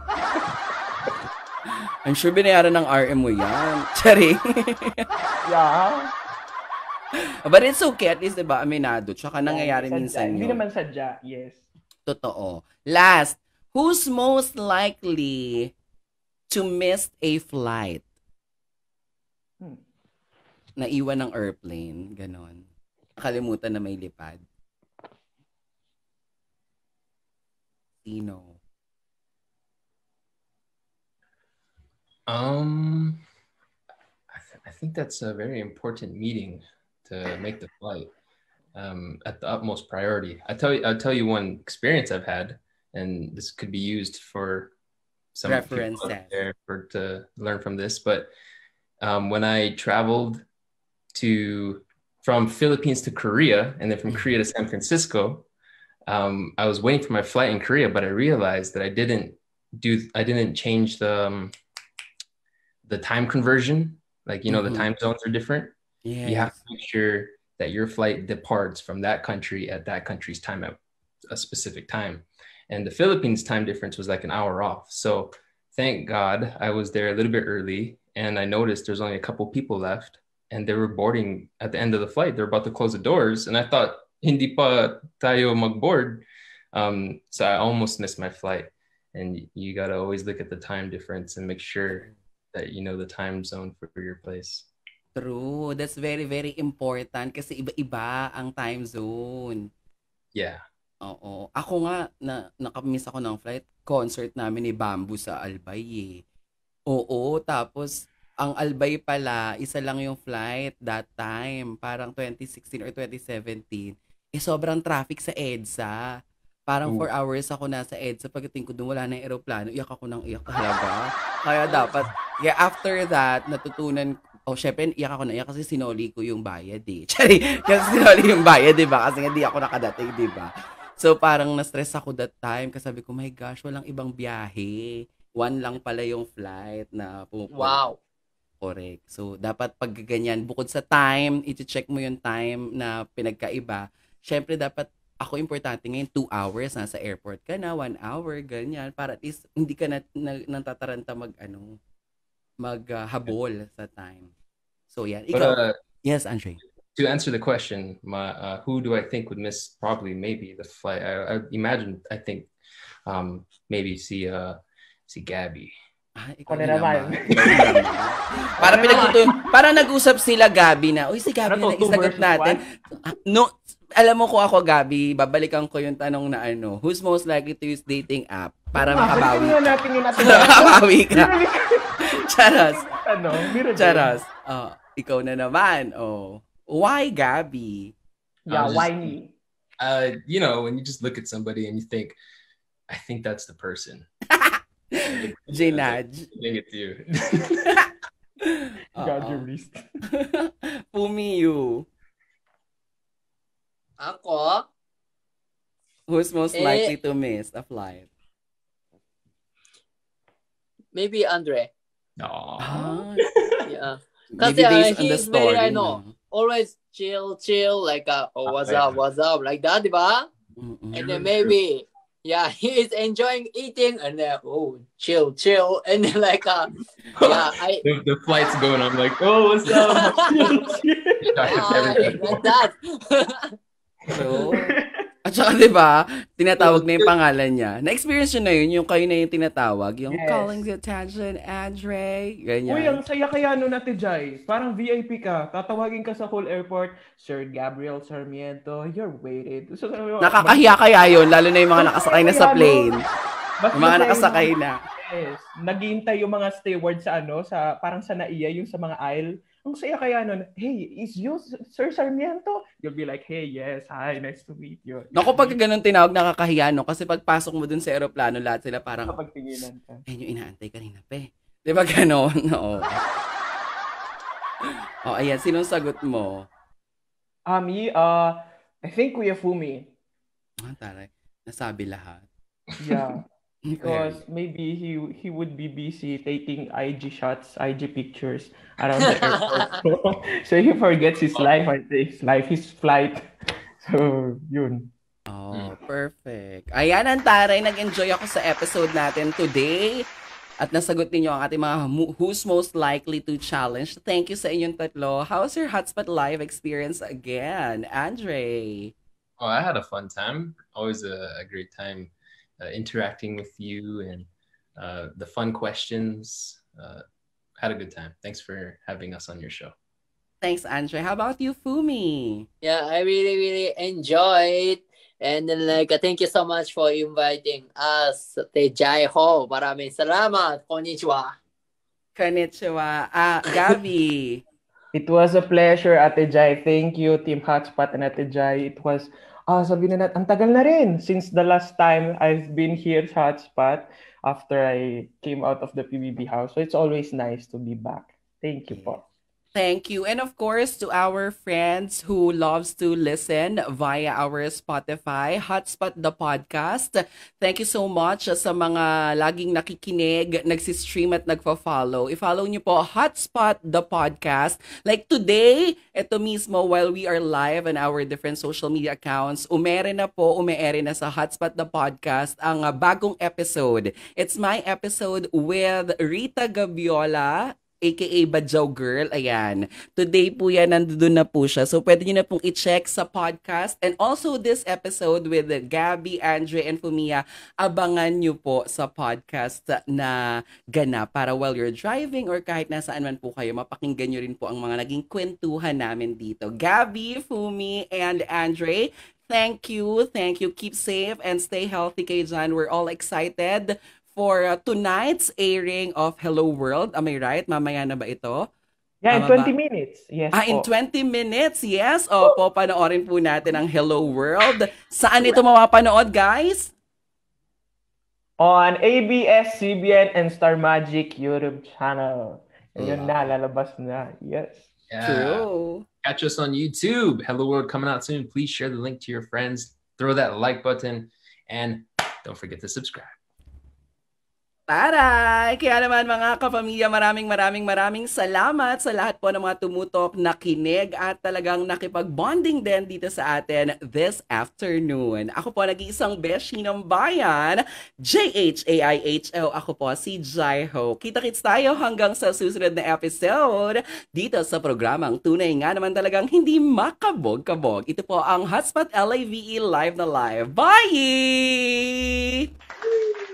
Speaker 1: I'm sure binayaran ng R M mo yan. Charing.
Speaker 5: Yeah.
Speaker 1: But it's okay. At least, diba, aminado. Tsaka nangyayari
Speaker 5: Sadya.
Speaker 1: minsan
Speaker 5: Hindi
Speaker 1: yun.
Speaker 5: naman sadya, yes.
Speaker 1: Totoo. Last, who's most likely to miss a flight?
Speaker 5: Hmm.
Speaker 1: Naiwan ng airplane. Ganon. Nakalimutan na may lipad. Sino?
Speaker 4: Um, I, th- I think that's a very important meeting to make the flight um, at the utmost priority. I tell you, I'll tell you one experience I've had, and this could be used for some people
Speaker 1: References.
Speaker 4: out there for to learn from this. But um, when I traveled to from Philippines to Korea, and then from Korea to San Francisco, um, I was waiting for my flight in Korea, but I realized that I didn't do, I didn't change the um, the time conversion. Like, you know,
Speaker 1: Mhm.
Speaker 4: the time zones are different.
Speaker 1: Yes.
Speaker 4: You have to make sure that your flight departs from that country at that country's time at a specific time. And the Philippines time difference was like an hour off. So thank God I was there a little bit early, and I noticed there's only a couple people left, and they were boarding at the end of the flight. They're about to close the doors, and I thought, hindi pa tayo mag-board. Um, so I almost missed my flight. And you got to always look at the time difference and make sure that you know the time zone for your place.
Speaker 1: True. That's very, very important kasi iba-iba ang time zone.
Speaker 4: Yeah.
Speaker 1: Oo. Ako nga, na, nakamiss ako ng flight. Concert namin ni Bamboo sa Albay eh. Oo. Tapos, ang Albay pala, isa lang yung flight that time. Parang twenty sixteen or twenty seventeen. Eh, sobrang traffic sa EDSA. Parang
Speaker 4: Ooh.
Speaker 1: four hours ako nasa EDSA. Pagdating ko doon, wala na yung aeroplano. Iyak ako ng iyak talaga. Kaya dapat, yeah, after that, natutunan, oh, syempre, iyak ako na iyak kasi sinoli ko yung bayad eh. Chari, kasi sinoli yung bayad, di ba? Kasi hindi ako nakadating, di ba? So, parang na-stress ako that time. Kasi sabi ko, my gosh, walang ibang biyahe. One lang pala yung flight na pumupunta.
Speaker 6: Wow.
Speaker 1: Correct. So, dapat pag ganyan, bukod sa time, iti-check mo yung time na pinagkaiba. Syempre, dapat ako importante ngayon, two hours, nasa airport ka na, one hour, ganyan. Para at least, hindi ka na, na natataranta mag, ano, maghabol uh, sa time. So, yan.
Speaker 4: But,
Speaker 1: Ikaw,
Speaker 4: uh,
Speaker 1: yes, Andre.
Speaker 4: to answer the question, my uh, who do I think would miss probably maybe the flight? I, I imagine I think um, maybe see uh, see Gabby.
Speaker 1: Ah,
Speaker 5: Ako
Speaker 1: ikaw
Speaker 5: na naman.
Speaker 1: Para pinagtuto, para nag-usap sila Gabi na, uy si Gabi
Speaker 5: Ano
Speaker 1: na
Speaker 5: to, two
Speaker 1: isagot
Speaker 5: versus
Speaker 1: natin. Ah, no, alam mo ko ako Gabi, babalikan ko yung tanong na ano, who's most likely to use dating app para makabawi?
Speaker 5: Balikan nga natin yung natin.
Speaker 1: Makabawi ka. Charas.
Speaker 5: Ano? Mira
Speaker 1: Charas. Oh, ikaw na naman. Oh. Why Gabi?
Speaker 5: Yeah,
Speaker 4: I was
Speaker 5: why
Speaker 4: just-
Speaker 5: me?
Speaker 4: Uh, you know, when you just look at somebody and you think, I think that's the person.
Speaker 1: Jinaj.
Speaker 4: I think it's you.
Speaker 5: God,
Speaker 1: Oo.
Speaker 5: your list.
Speaker 1: Pumiyu.
Speaker 6: Ako,
Speaker 1: Who's most
Speaker 6: Eh.
Speaker 1: likely to miss a flight?
Speaker 6: Maybe Andre.
Speaker 4: Aw.
Speaker 1: Ah,
Speaker 6: Yeah.
Speaker 1: maybe
Speaker 6: Kasi uh,
Speaker 1: based on the
Speaker 6: he's very,
Speaker 1: story.
Speaker 6: ano,
Speaker 1: no?
Speaker 6: always chill, chill, like, uh, oh, what's
Speaker 4: Okay.
Speaker 6: up, what's up, like that, di ba?
Speaker 1: Mm-mm.
Speaker 6: And then maybe, yeah, he is enjoying eating, and then, oh, chill, chill, and then like, uh, yeah, I,
Speaker 4: The, the flight's going. I'm like, oh, what's up? Shocked at
Speaker 6: Ah,
Speaker 4: everything.
Speaker 6: like that.
Speaker 1: So, at saka di ba, tinatawag na yung pangalan niya. Na-experience nyo na yun, yung kayo na yung tinatawag, yung
Speaker 5: Yes.
Speaker 1: calling the attention, Andre, ganyan.
Speaker 5: Uy, ang saya kaya nun Ate Jai. Parang V I P ka. Tatawagin ka sa whole airport. Sir Gabriel Sarmiento, you're waited. So, sabi mo,
Speaker 1: Nakakahiya kaya yun, lalo na yung mga nakasakay na sa plane.
Speaker 5: Mas
Speaker 1: Yung mga
Speaker 5: masaya
Speaker 1: nakasakay
Speaker 5: yung-
Speaker 1: na.
Speaker 5: Yes. Naghihintay yung mga steward sa ano, sa parang sa naiya, yung sa mga aisle. Ang saya kaya nun, hey, is you Sir Sarmiento? You'll be like, hey, yes, hi, nice to meet you.
Speaker 1: Naku, pag ganun tinawag, nakakahiya, no? Kasi pagpasok mo dun sa aeroplano, lahat sila parang,
Speaker 5: Kapag tinginan ka.
Speaker 1: ayun yung inaantay kanina, pe. Di ba ganon? Oo. Oh, ayan, sinong sagot mo?
Speaker 5: Ah, me, uh, I think Kuya Fumi.
Speaker 1: Ah, taray. Nasabi lahat.
Speaker 5: Yeah. Because maybe he he would be busy taking I G shots, I G pictures around the airport. So, so he forgets his life, or his life, his flight. So, yun.
Speaker 1: Oh, perfect. Ayan, Antaray, nag-enjoy ako sa episode natin today. At nasagot ninyo ang ating mga mu- who's most likely to challenge. Thank you sa inyong tatlo. How's your Hotspot Live experience again, Andre?
Speaker 4: Oh, I had a fun time. Always a, a great time uh, interacting with you and uh, the fun questions. Uh, had a good time. Thanks for having us on your show.
Speaker 1: Thanks, Andre. How about you, Fumi?
Speaker 6: Yeah, I really, really enjoyed. And then like, uh, thank you so much for inviting us. Tejai Ho. Maraming salamat. Konnichiwa.
Speaker 1: Konnichiwa. Ah, Gabi.
Speaker 5: It was a pleasure, Ate Jai. Thank you, Team Hotspot and Ate Jai. It was, ah, sabi na natin, ang tagal na rin since the last time I've been here sa Hotspot after I came out of the P B B house. So it's always nice to be back. Thank you po.
Speaker 1: Thank you. And of course, to our friends who loves to listen via our Spotify, Hotspot the Podcast. Thank you so much sa mga laging nakikinig, nagsistream at nagfa-follow. I-follow niyo po Hotspot the Podcast. Like today, ito mismo while we are live on our different social media accounts, umere na po, umeere na sa Hotspot the Podcast ang uh, bagong episode. It's my episode with Rita Gabiola, aka Badjaw Girl. Ayan. Today po yan, nandun na po siya. So, pwede nyo na pong i-check sa podcast. And also, this episode with Gabby, Andre, and Fumia, abangan nyo po sa podcast na ganap para while you're driving or kahit nasaan man po kayo, mapakinggan nyo rin po ang mga naging kwentuhan namin dito. Gabby, Fumi, and Andre, thank you. Thank you. Keep safe and stay healthy kayo dyan. We're all excited for uh, tonight's airing of Hello World. Am I right? Mamaya na ba ito?
Speaker 5: Yeah,
Speaker 1: Tama
Speaker 5: in twenty
Speaker 1: ba?
Speaker 5: minutes. Yes
Speaker 1: Ah, in
Speaker 5: po.
Speaker 1: twenty minutes. Yes. Opo, panoorin po natin ang Hello World. Saan ito mapapanood, guys?
Speaker 5: On A B S C B N and Star Magic YouTube channel. Ayun na, lalabas na. Yes.
Speaker 4: Yeah.
Speaker 1: True.
Speaker 4: Catch us on YouTube. Hello World coming out soon. Please share the link to your friends. Throw that like button. And don't forget to subscribe.
Speaker 1: Taray! Kaya naman mga kapamilya, maraming maraming maraming salamat sa lahat po ng mga tumutok, nakinig at talagang nakipag-bonding din dito sa atin this afternoon. Ako po nag-iisang beshi ng bayan, J H A I H O. Ako po si Jai Ho. Kita-kits tayo hanggang sa susunod na episode dito sa programang tunay nga naman talagang hindi makabog-kabog. Ito po ang Hotspot L A V E Live na Live. Bye!